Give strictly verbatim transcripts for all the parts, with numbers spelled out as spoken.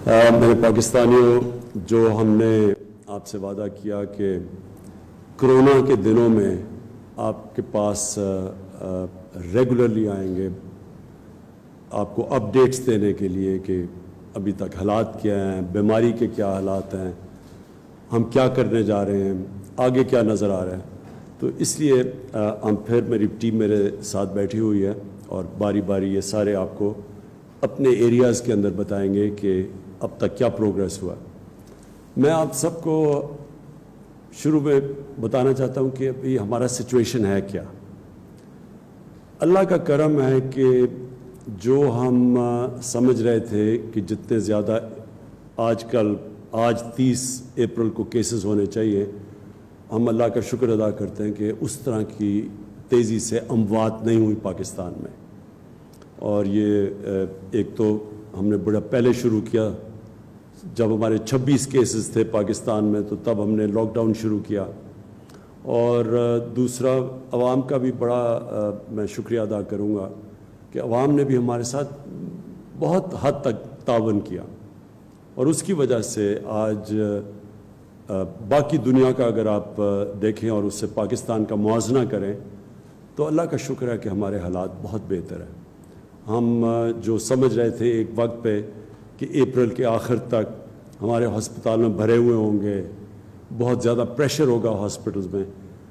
میرے پاکستانیوں، جو ہم نے آپ سے وعدہ کیا کہ کرونا کے دنوں میں آپ کے پاس ریگولرلی آئیں گے آپ کو اپڈیٹس دینے کے لیے کہ ابھی تک حالات کیا ہیں، بیماری کے کیا حالات ہیں، ہم کیا کرنے جا رہے ہیں، آگے کیا نظر آ رہا ہے، تو اس لیے ہم پھر میری ٹیم میرے ساتھ بیٹھی ہوئی ہے اور باری باری یہ سارے آپ کو اپنے ایریاز کے اندر بتائیں گے کہ اب تک کیا پروگریس ہوا۔ میں آپ سب کو شروع میں بتانا چاہتا ہوں کہ ابھی ہمارا سچویشن ہے کیا۔ اللہ کا کرم ہے کہ جو ہم سمجھ رہے تھے کہ جتنے زیادہ آج کل آج تیس اپریل کو کیسز ہونے چاہیے، ہم اللہ کا شکر ادا کرتے ہیں کہ اس طرح کی تیزی سے اموات نہیں ہوئی پاکستان میں۔ اور یہ ایک تو ہم نے بڑا پہلے شروع کیا، جب ہمارے چھبیس کیسز تھے پاکستان میں تو تب ہم نے لاک ڈاؤن شروع کیا، اور دوسرا عوام کا بھی بڑا میں شکریہ ادا کروں گا کہ عوام نے بھی ہمارے ساتھ بہت حد تک تعاون کیا، اور اس کی وجہ سے آج باقی دنیا کا اگر آپ دیکھیں اور اس سے پاکستان کا موازنہ کریں تو اللہ کا شکر ہے کہ ہمارے حالات بہت بہتر ہیں۔ ہم جو سمجھ رہے تھے ایک وقت پہ کہ اپریل کے آخر تک ہمارے ہسپتال میں بھرے ہوئے ہوں گے، بہت زیادہ پریشر ہوگا ہاسپٹلز میں،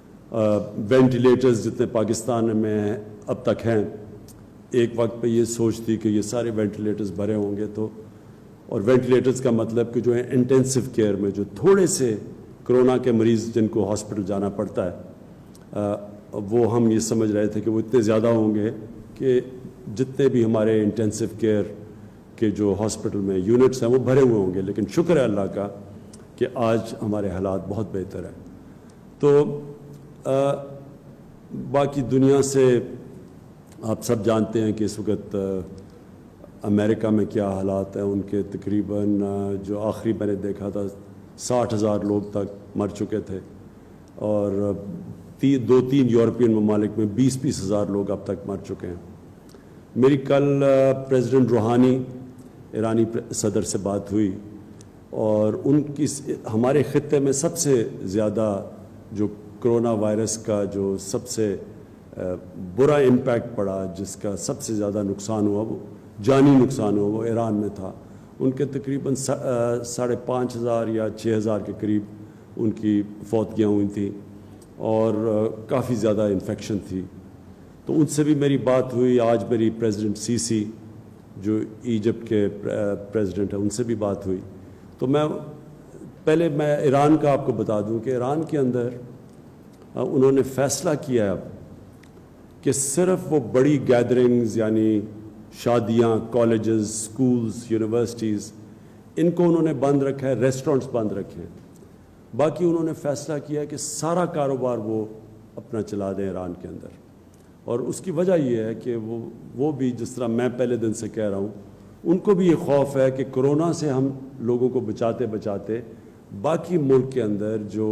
وینٹیلیٹرز جتنے پاکستان میں اب تک ہیں، ایک وقت پہ یہ سوچ تھی کہ یہ سارے وینٹیلیٹرز بھرے ہوں گے، تو اور وینٹیلیٹرز کا مطلب کہ جو ہے انٹینسو کیئر میں جو تھوڑے سے کرونا کے مریض جن کو ہاسپٹل جانا پڑتا ہے، وہ ہم یہ سمجھ رہے تھے کہ وہ اتنے زیادہ ہوں گے کہ جتنے بھی ہمارے انٹینسو کیئر کے جو ہاسپٹل میں یونٹس ہیں وہ بھرے ہوئے ہوں گے، لیکن شکر ہے اللہ کا کہ آج ہمارے حالات بہت بہتر ہیں۔ تو آ, باقی دنیا سے آپ سب جانتے ہیں کہ اس وقت امریکہ میں کیا حالات ہیں، ان کے تقریباً جو آخری میں نے دیکھا تھا ساٹھ ہزار لوگ تک مر چکے تھے، اور تی, دو تین یورپین ممالک میں بیس بیس ہزار لوگ اب تک مر چکے ہیں۔ میری کل پریزیڈنٹ روحانی ایرانی صدر سے بات ہوئی، اور ان کی ہمارے خطے میں سب سے زیادہ جو کرونا وائرس کا جو سب سے برا امپیکٹ پڑا، جس کا سب سے زیادہ نقصان ہوا، وہ جانی نقصان ہوا، وہ ایران میں تھا۔ ان کے تقریباً ساڑھے پانچ ہزار یا چھ ہزار کے قریب ان کی فوتگیاں ہوئی تھیں، اور کافی زیادہ انفیکشن تھی۔ تو ان سے بھی میری بات ہوئی۔ آج میری پریزیڈنٹ سی سی جو ایجپٹ کے پریزیڈنٹ ہیں ان سے بھی بات ہوئی۔ تو میں پہلے میں ایران کا آپ کو بتا دوں کہ ایران کے اندر انہوں نے فیصلہ کیا ہے اب کہ صرف وہ بڑی گیدرنگز یعنی شادیاں، کالجز، سکولز، یونیورسٹیز، ان کو انہوں نے بند رکھا ہے، ریسٹورنٹس بند رکھے ہیں۔ باقی انہوں نے فیصلہ کیا ہے کہ سارا کاروبار وہ اپنا چلا دیں ایران کے اندر، اور اس کی وجہ یہ ہے کہ وہ وہ بھی جس طرح میں پہلے دن سے کہہ رہا ہوں، ان کو بھی یہ خوف ہے کہ کرونا سے ہم لوگوں کو بچاتے بچاتے باقی ملک کے اندر جو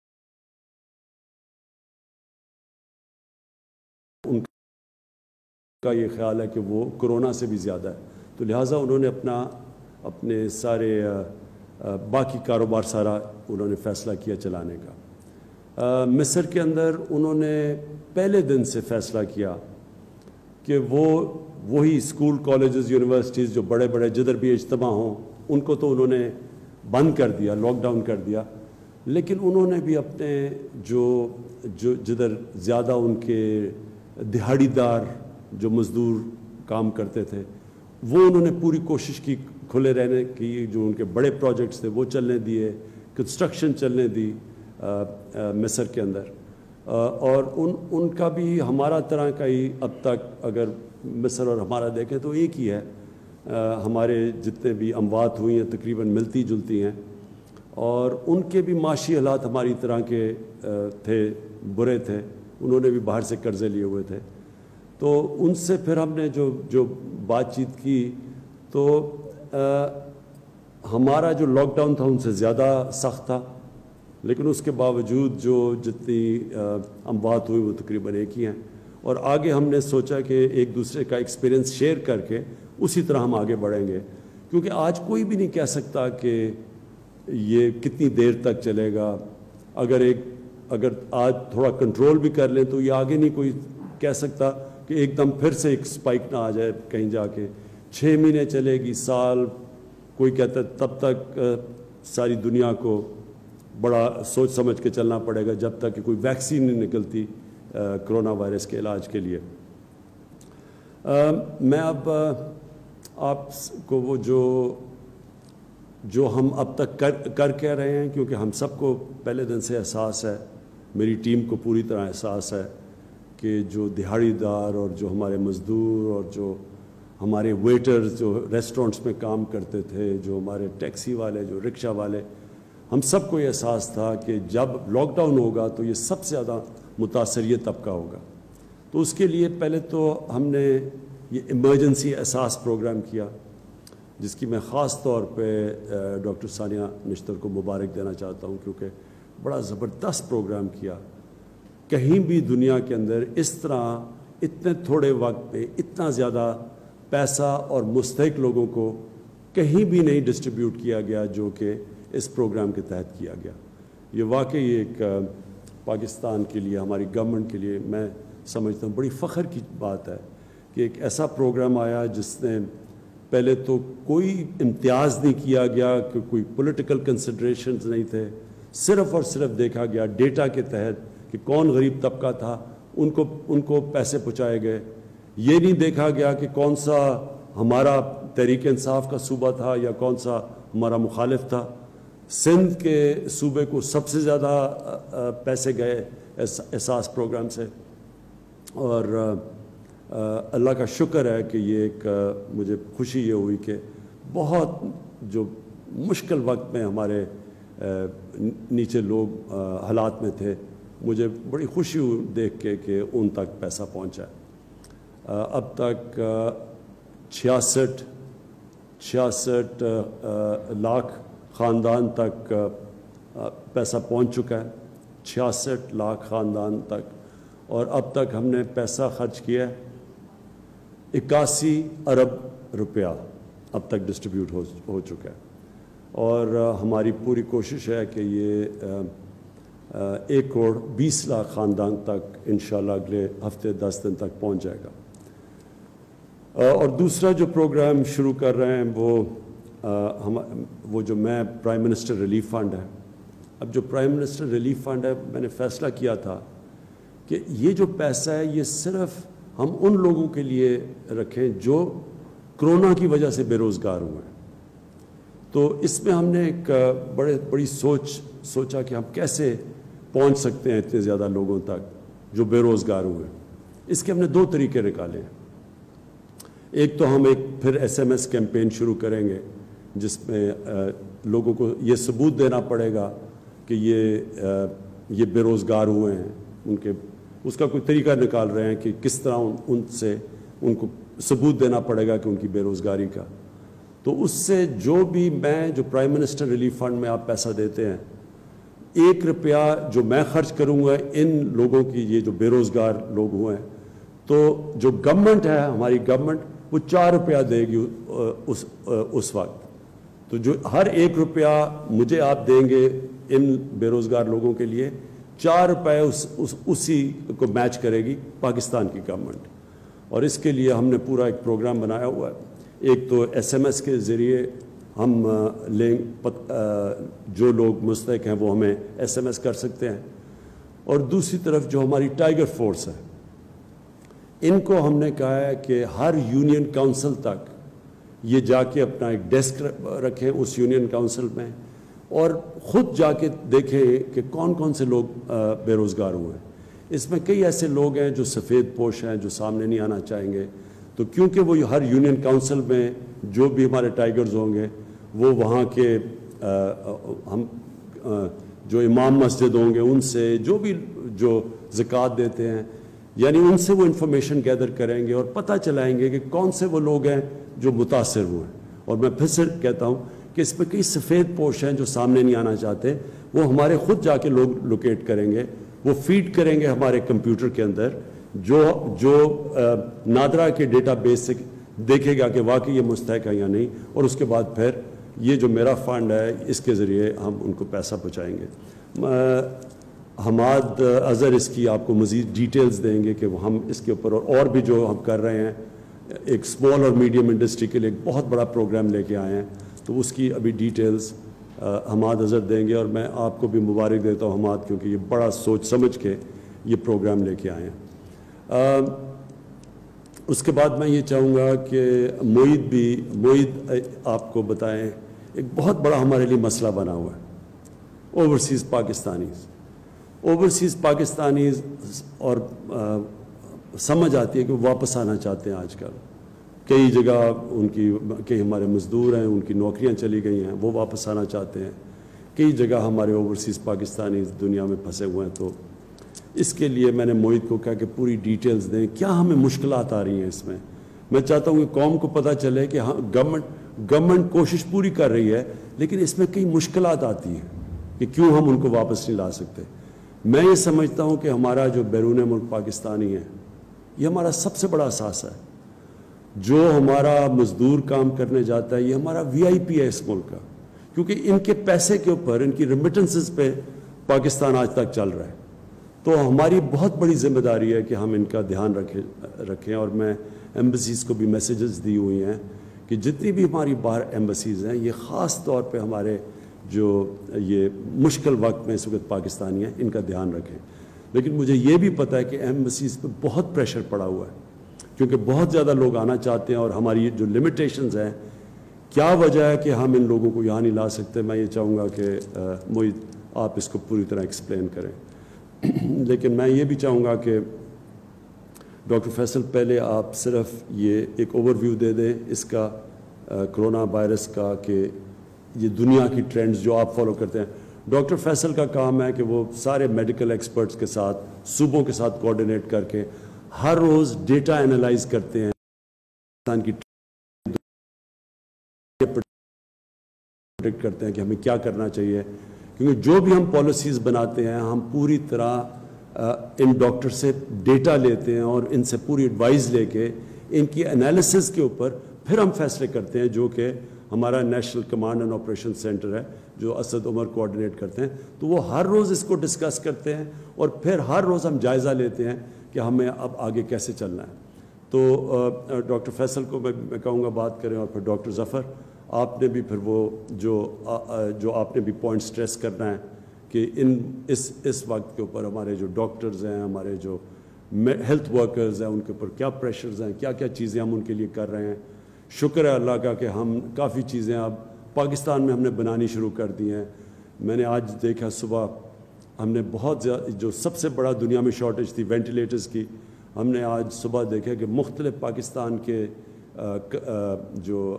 ان کا یہ خیال ہے کہ وہ کرونا سے بھی زیادہ ہے، تو لہٰذا انہوں نے اپنا اپنے سارے باقی کاروبار سارا انہوں نے فیصلہ کیا چلانے کا۔ مصر کے اندر انہوں نے پہلے دن سے فیصلہ کیا کہ وہ وہی اسکول، کالجز، یونیورسٹیز جو بڑے بڑے جدھر بھی اجتماع ہوں ان کو تو انہوں نے بند کر دیا، لاک ڈاؤن کر دیا، لیکن انہوں نے بھی اپنے جو جو جدھر زیادہ ان کے دہاڑی دار جو مزدور کام کرتے تھے وہ انہوں نے پوری کوشش کی کھلے رہنے کی، جو ان کے بڑے پروجیکٹس تھے وہ چلنے دیے، کنسٹرکشن چلنے دی مصر کے اندر، اور ان ان کا بھی ہمارا طرح کا ہی اب تک اگر مصر اور ہمارا دیکھیں تو ایک ہی ہے، ہمارے جتنے بھی اموات ہوئی ہیں تقریباً ملتی جلتی ہیں، اور ان کے بھی معاشی حالات ہماری طرح کے تھے، برے تھے، انہوں نے بھی باہر سے قرضے لیے ہوئے تھے۔ تو ان سے پھر ہم نے جو جو بات چیت کی تو ہمارا جو لاک ڈاؤن تھا ان سے زیادہ سخت تھا، لیکن اس کے باوجود جو جتنی اموات ہوئی وہ تقریباً ایک ہی ہیں، اور آگے ہم نے سوچا کہ ایک دوسرے کا ایکسپیرینس شیئر کر کے اسی طرح ہم آگے بڑھیں گے، کیونکہ آج کوئی بھی نہیں کہہ سکتا کہ یہ کتنی دیر تک چلے گا. اگر ایک اگر آج تھوڑا کنٹرول بھی کر لیں تو یہ آگے نہیں کوئی کہہ سکتا کہ ایک دم پھر سے ایک سپائک نہ آ جائے کہیں جا کے. چھ مہینے چلے گی, سال, کوئی کہتا ہے تب تک ساری دنیا کو بڑا سوچ سمجھ کے چلنا پڑے گا جب تک کہ کوئی ویکسین نہیں نکلتی کرونا وائرس کے علاج کے لیے. میں اب آپ کو وہ جو جو ہم اب تک کر کر کہہ رہے ہیں, کیونکہ ہم سب کو پہلے دن سے احساس ہے, میری ٹیم کو پوری طرح احساس ہے کہ جو دہاڑی دار اور جو ہمارے مزدور اور جو ہمارے ویٹرز جو ریسٹورنٹس میں کام کرتے تھے, جو ہمارے ٹیکسی والے, جو رکشہ والے, ہم سب کو یہ احساس تھا کہ جب لاک ڈاؤن ہوگا تو یہ سب سے زیادہ متاثر یہ طبقہ ہوگا. تو اس کے لیے پہلے تو ہم نے یہ ایمرجنسی احساس پروگرام کیا, جس کی میں خاص طور پہ ڈاکٹر ثانیہ نشتر کو مبارک دینا چاہتا ہوں, کیونکہ بڑا زبردست پروگرام کیا. کہیں بھی دنیا کے اندر اس طرح اتنے تھوڑے وقت میں اتنا زیادہ پیسہ اور مستحق لوگوں کو کہیں بھی نہیں ڈسٹریبیوٹ کیا گیا جو کہ اس پروگرام کے تحت کیا گیا. یہ واقعی ایک پاکستان کے لیے, ہماری گورنمنٹ کے لیے میں سمجھتا ہوں بڑی فخر کی بات ہے کہ ایک ایسا پروگرام آیا جس نے پہلے تو کوئی امتیاز نہیں کیا گیا, کہ کوئی پولیٹیکل کنسیڈریشنز نہیں تھے, صرف اور صرف دیکھا گیا ڈیٹا کے تحت کہ کون غریب طبقہ تھا, ان کو ان کو پیسے پہنچائے گئے. یہ نہیں دیکھا گیا کہ کون سا ہمارا تحریک انصاف کا صوبہ تھا یا کون سا ہمارا مخالف تھا. سندھ کے صوبے کو سب سے زیادہ پیسے گئے احساس پروگرام سے, اور اللہ کا شکر ہے کہ یہ ایک مجھے خوشی یہ ہوئی کہ بہت جو مشکل وقت میں ہمارے نیچے لوگ حالات میں تھے, مجھے بڑی خوشی ہوئی دیکھ کے کہ ان تک پیسہ پہنچا. اب تک چھیاسٹھ چھیاسٹھ لاکھ خاندان تک پیسہ پہنچ چکا ہے, چھیاسٹھ لاکھ خاندان تک, اور اب تک ہم نے پیسہ خرچ کیا ہے اکاسی ارب روپیہ اب تک ڈسٹریبیوٹ ہو ہو چکا ہے. اور ہماری پوری کوشش ہے کہ یہ ایک کروڑ بیس لاکھ خاندان تک انشاءاللہ اگلے ہفتے دس دن تک پہنچ جائے گا. اور دوسرا جو پروگرام شروع کر رہے ہیں وہ ہم وہ جو میں پرائم منسٹر ریلیف فنڈ ہے. اب جو پرائم منسٹر ریلیف فنڈ ہے, میں نے فیصلہ کیا تھا کہ یہ جو پیسہ ہے یہ صرف ہم ان لوگوں کے لیے رکھیں جو کرونا کی وجہ سے بے روزگار ہوئے ہیں. تو اس میں ہم نے ایک بڑے بڑی سوچ سوچا کہ ہم کیسے پہنچ سکتے ہیں اتنے زیادہ لوگوں تک جو بے روزگار ہوئے. اس کے ہم نے دو طریقے نکالے ہیں. ایک تو ہم ایک پھر ایس ایم ایس کیمپین شروع کریں گے جس میں لوگوں کو یہ ثبوت دینا پڑے گا کہ یہ یہ بے روزگار ہوئے ہیں. ان کے اس کا کوئی طریقہ نکال رہے ہیں کہ کس طرح ان سے ان کو ثبوت دینا پڑے گا کہ ان کی بے روزگاری کا. تو اس سے جو بھی میں جو پرائم منسٹر ریلیف فنڈ میں آپ پیسہ دیتے ہیں, ایک روپیہ جو میں خرچ کروں گا ان لوگوں کی, یہ جو بے روزگار لوگ ہوئے ہیں, تو جو گورنمنٹ ہے ہماری گورنمنٹ وہ چار روپیہ دے گی اس اس وقت. تو جو ہر ایک روپیہ مجھے آپ دیں گے ان بے روزگار لوگوں کے لیے, چار روپے اس, اس اسی کو میچ کرے گی پاکستان کی گورنمنٹ. اور اس کے لیے ہم نے پورا ایک پروگرام بنایا ہوا ہے. ایک تو ایس ایم ایس کے ذریعے ہم لیں جو لوگ مستحق ہیں وہ ہمیں ایس ایم ایس کر سکتے ہیں, اور دوسری طرف جو ہماری ٹائیگر فورس ہے ان کو ہم نے کہا ہے کہ ہر یونین کونسل تک یہ جا کے اپنا ایک ڈیسک رکھیں اس یونین کونسل میں, اور خود جا کے دیکھیں کہ کون کون سے لوگ بے روزگار ہوئے ہیں. اس میں کئی ایسے لوگ ہیں جو سفید پوش ہیں, جو سامنے نہیں آنا چاہیں گے. تو کیونکہ وہ ہر یونین کونسل میں جو بھی ہمارے ٹائیگرز ہوں گے وہ وہاں کے ہم جو امام مسجد ہوں گے ان سے, جو بھی جو زکوٰۃ دیتے ہیں, یعنی ان سے وہ انفارمیشن گیدر کریں گے اور پتہ چلائیں گے کہ کون سے وہ لوگ ہیں جو متاثر ہوئے ہیں. اور میں پھر سے کہتا ہوں کہ اس میں کئی سفید پوش ہیں جو سامنے نہیں آنا چاہتے, وہ ہمارے خود جا کے لوگ لوکیٹ کریں گے, وہ فیڈ کریں گے ہمارے کمپیوٹر کے اندر جو جو نادرا کے ڈیٹا بیس سے دیکھے گا کہ واقعی یہ مستحق ہے یا نہیں، اور اس کے بعد پھر یہ جو میرا فنڈ ہے اس کے ذریعے ہم ان کو پیسہ پہنچائیں گے۔ حماد اظہر اس کی آپ کو مزید ڈیٹیلز دیں گے کہ ہم اس کے اوپر اور بھی جو ہم کر رہے ہیں، ایک اسمال اور میڈیم انڈسٹری کے لیے ایک بہت بڑا پروگرام لے کے آئے ہیں، تو اس کی ابھی ڈیٹیلز حماد اظہر دیں گے، اور میں آپ کو بھی مبارک دیتا ہوں حماد، کیونکہ یہ بڑا سوچ سمجھ کے یہ پروگرام لے کے آئے ہیں۔ اس کے بعد میں یہ چاہوں گا کہ معید بھی معید آپ کو بتائیں، ایک بہت بڑا ہمارے لیے مسئلہ بنا ہوا ہے اوورسیز پاکستانیز اوورسیز پاکستانیز اور سمجھ آتی ہے کہ وہ واپس آنا چاہتے ہیں۔ آج کل کئی جگہ ان کی کئی ہمارے مزدور ہیں، ان کی نوکریاں چلی گئی ہیں، وہ واپس آنا چاہتے ہیں۔ کئی جگہ ہمارے اوورسیز پاکستانیز دنیا میں پھنسے ہوئے ہیں، تو اس کے لیے میں نے معید کو کہا کہ پوری ڈیٹیلز دیں، کیا ہمیں مشکلات آ رہی ہیں اس میں۔ میں چاہتا ہوں کہ قوم کو پتہ چلے کہ ہاں گورنمنٹ گورنمنٹ کوشش پوری کر رہی ہے، لیکن اس میں کئی مشکلات آتی ہیں کہ کیوں ہم ان کو واپس نہیں لا سکتے۔ میں یہ سمجھتا ہوں کہ ہمارا جو بیرون ملک پاکستانی ہے، یہ ہمارا سب سے بڑا اثاثہ ہے۔ جو ہمارا مزدور کام کرنے جاتا ہے، یہ ہمارا وی آئی پی ہے اس ملک کا، کیونکہ ان کے پیسے کے اوپر، ان کی ریمیٹنسز پہ پاکستان آج تک چل رہا ہے۔ تو ہماری بہت بڑی ذمہ داری ہے کہ ہم ان کا دھیان رکھیں رکھیں اور میں ایمبیسیز کو بھی میسیجز دی ہوئی ہیں کہ جتنی بھی ہماری باہر ایمبیسیز ہیں، یہ خاص طور پہ ہمارے جو یہ مشکل وقت میں اس وقت پاکستانی ہیں، ان کا دھیان رکھیں۔ لیکن مجھے یہ بھی پتہ ہے کہ ایمبیسیز پہ بہت پریشر پڑا ہوا ہے، کیونکہ بہت زیادہ لوگ آنا چاہتے ہیں، اور ہماری جو لمیٹیشنز ہیں، کیا وجہ ہے کہ ہم ان لوگوں کو یہاں نہیں لا سکتے، میں یہ چاہوں گا کہ معید آپ اس کو پوری طرح ایکسپلین کریں۔ لیکن میں یہ بھی چاہوں گا کہ ڈاکٹر فیصل پہلے آپ صرف یہ ایک اوور ویو دے دیں اس کا، کرونا وائرس کا، کہ یہ دنیا کی ٹرینڈز جو آپ فالو کرتے ہیں۔ ڈاکٹر فیصل کا کام ہے کہ وہ سارے میڈیکل ایکسپرٹس کے ساتھ، صوبوں کے ساتھ کوآرڈینیٹ کر کے ہر روز ڈیٹا انالائز کرتے ہیں، پاکستان کی پریڈکٹ کرتے ہیں کہ ہمیں کیا کرنا چاہیے، کیونکہ جو بھی ہم پالیسیز بناتے ہیں، ہم پوری طرح ان ڈاکٹر سے ڈیٹا لیتے ہیں اور ان سے پوری ایڈوائز لے کے ان کی انالیسز کے اوپر پھر ہم فیصلے کرتے ہیں، جو کہ ہمارا national command and operation centre ہے جو اسد عمر کوآرڈینیٹ کرتے ہیں۔ تو وہ ہر روز اس کو ڈسکس کرتے ہیں، اور پھر ہر روز ہم جائزہ لیتے ہیں کہ ہمیں اب آگے کیسے چلنا ہے۔ تو ڈاکٹر فیصل کو میں کہوں گا بات کریں، اور پھر ڈاکٹر ظفر آپ نے بھی پھر وہ جو جو آپ نے بھی پوائنٹ سٹریس کرنا ہے کہ ان اس اس وقت کے اوپر ہمارے جو ڈاکٹرز ہیں، ہمارے جو ہیلتھ ورکرز ہیں، ان کے اوپر کیا پریشرز ہیں، کیا کیا چیزیں ہم ان کے لیے کر رہے ہیں۔ شکر ہے اللہ کا کہ ہم کافی چیزیں اب پاکستان میں ہم نے بنانی شروع کر دی ہیں۔ میں نے آج دیکھا صبح ہم نے بہت زیادہ، جو سب سے بڑا دنیا میں شارٹیج تھی وینٹیلیٹرز کی، ہم نے آج صبح دیکھا کہ مختلف پاکستان کے جو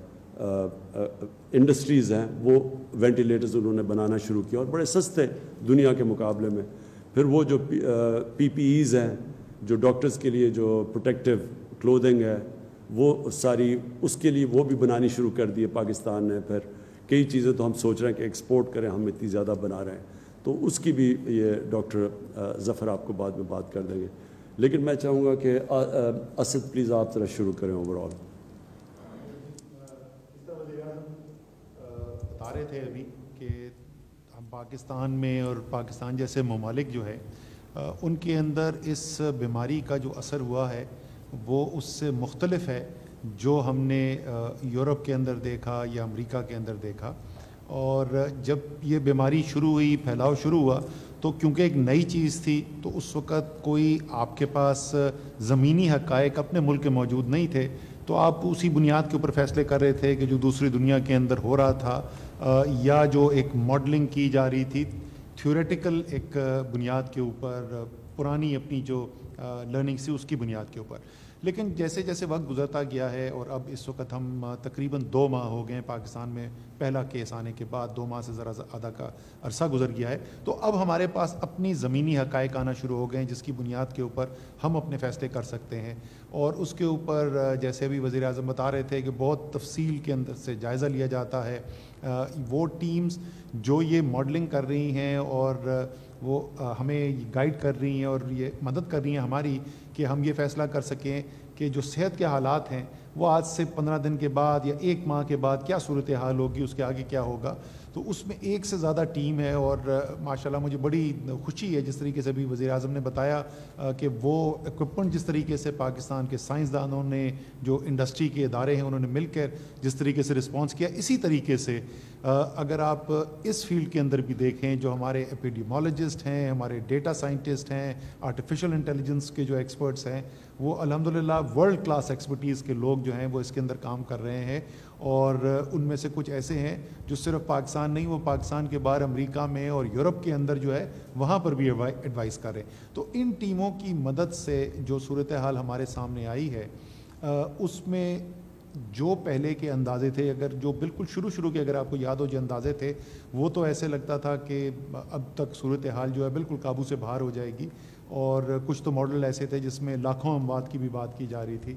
انڈسٹریز ہیں وہ وینٹیلیٹرز انہوں نے بنانا شروع کیا، اور بڑے سستے دنیا کے مقابلے میں۔ پھر وہ جو پی پی ایز ہیں جو ڈاکٹرز کے لیے جو پروٹیکٹیو کلودنگ ہے، وہ ساری اس کے لیے وہ بھی بنانی شروع کر دی ہے پاکستان نے۔ پھر کئی چیزیں تو ہم سوچ رہے ہیں کہ ایکسپورٹ کریں، ہم اتنی زیادہ بنا رہے ہیں، تو اس کی بھی یہ ڈاکٹر ظفر آپ کو بعد میں بات کر دیں گے۔ لیکن میں چاہوں گا کہ اسد پلیز آپ ذرا شروع کریں اوور آل۔ بتا رہے تھے ابھی کہ ہم پاکستان میں اور پاکستان جیسے ممالک جو ہے ان کے اندر اس بیماری کا جو اثر ہوا ہے وہ اس سے مختلف ہے جو ہم نے یورپ کے اندر دیکھا یا امریکہ کے اندر دیکھا۔ اور جب یہ بیماری شروع ہوئی، پھیلاؤ شروع ہوا، تو کیونکہ ایک نئی چیز تھی تو اس وقت کوئی آپ کے پاس زمینی حقائق اپنے ملک کے موجود نہیں تھے، تو آپ اسی بنیاد کے اوپر فیصلے کر رہے تھے کہ جو دوسری دنیا کے اندر ہو رہا تھا، یا جو ایک ماڈلنگ کی جا رہی تھی تھیوریٹیکل ایک بنیاد کے اوپر، پرانی اپنی جو لرننگ سی اس کی بنیاد کے اوپر۔ لیکن جیسے جیسے وقت گزرتا گیا ہے، اور اب اس وقت ہم تقریباً دو ماہ ہو گئے ہیں پاکستان میں پہلا کیس آنے کے بعد، دو ماہ سے ذرا آدھا کا عرصہ گزر گیا ہے، تو اب ہمارے پاس اپنی زمینی حقائق آنا شروع ہو گئے ہیں جس کی بنیاد کے اوپر ہم اپنے فیصلے کر سکتے ہیں۔ اور اس کے اوپر جیسے بھی وزیر اعظم بتا رہے تھے کہ بہت تفصیل کے اندر سے جائزہ لیا جاتا ہے۔ وہ ٹیمز جو یہ ماڈلنگ کر رہی ہیں اور وہ ہمیں گائیڈ کر رہی ہیں اور یہ مدد کر رہی ہیں ہماری کہ ہم یہ فیصلہ کر سکیں کہ جو صحت کے حالات ہیں وہ آج سے پندرہ دن کے بعد یا ایک ماہ کے بعد کیا صورتحال ہوگی، اس کے آگے کیا ہوگا. تو اس میں ایک سے زیادہ ٹیم ہے، اور ماشاءاللہ مجھے بڑی خوشی ہے جس طریقے سے بھی وزیر اعظم نے بتایا کہ وہ اکوپمنٹ جس طریقے سے پاکستان کے سائنسدانوں نے، جو انڈسٹری کے ادارے ہیں انہوں نے مل کر جس طریقے سے رسپانس کیا، اسی طریقے سے اگر آپ اس فیلڈ کے اندر بھی دیکھیں، جو ہمارے ایپیڈیمولوجسٹ ہیں، ہمارے ڈیٹا سائنٹسٹ ہیں، آرٹیفیشل انٹیلیجنس کے جو ایکسپرٹس ہیں، وہ الحمدللہ ورلڈ کلاس ایکسپرٹیز کے لوگ جو ہیں وہ اس کے اندر کام کر رہے ہیں. اور ان میں سے کچھ ایسے ہیں جو صرف پاکستان نہیں، وہ پاکستان کے باہر امریکہ میں اور یورپ کے اندر جو ہے وہاں پر بھی ایڈوائز کر رہے ہیں. تو ان ٹیموں کی مدد سے جو صورتحال ہمارے سامنے آئی ہے، اس میں جو پہلے کے اندازے تھے، اگر جو بالکل شروع شروع کے اگر آپ کو یاد ہو جو اندازے تھے، وہ تو ایسے لگتا تھا کہ اب تک صورتحال جو ہے بالکل قابو سے باہر ہو جائے گی، اور کچھ تو ماڈل ایسے تھے جس میں لاکھوں اموات کی بھی بات کی جا رہی تھی.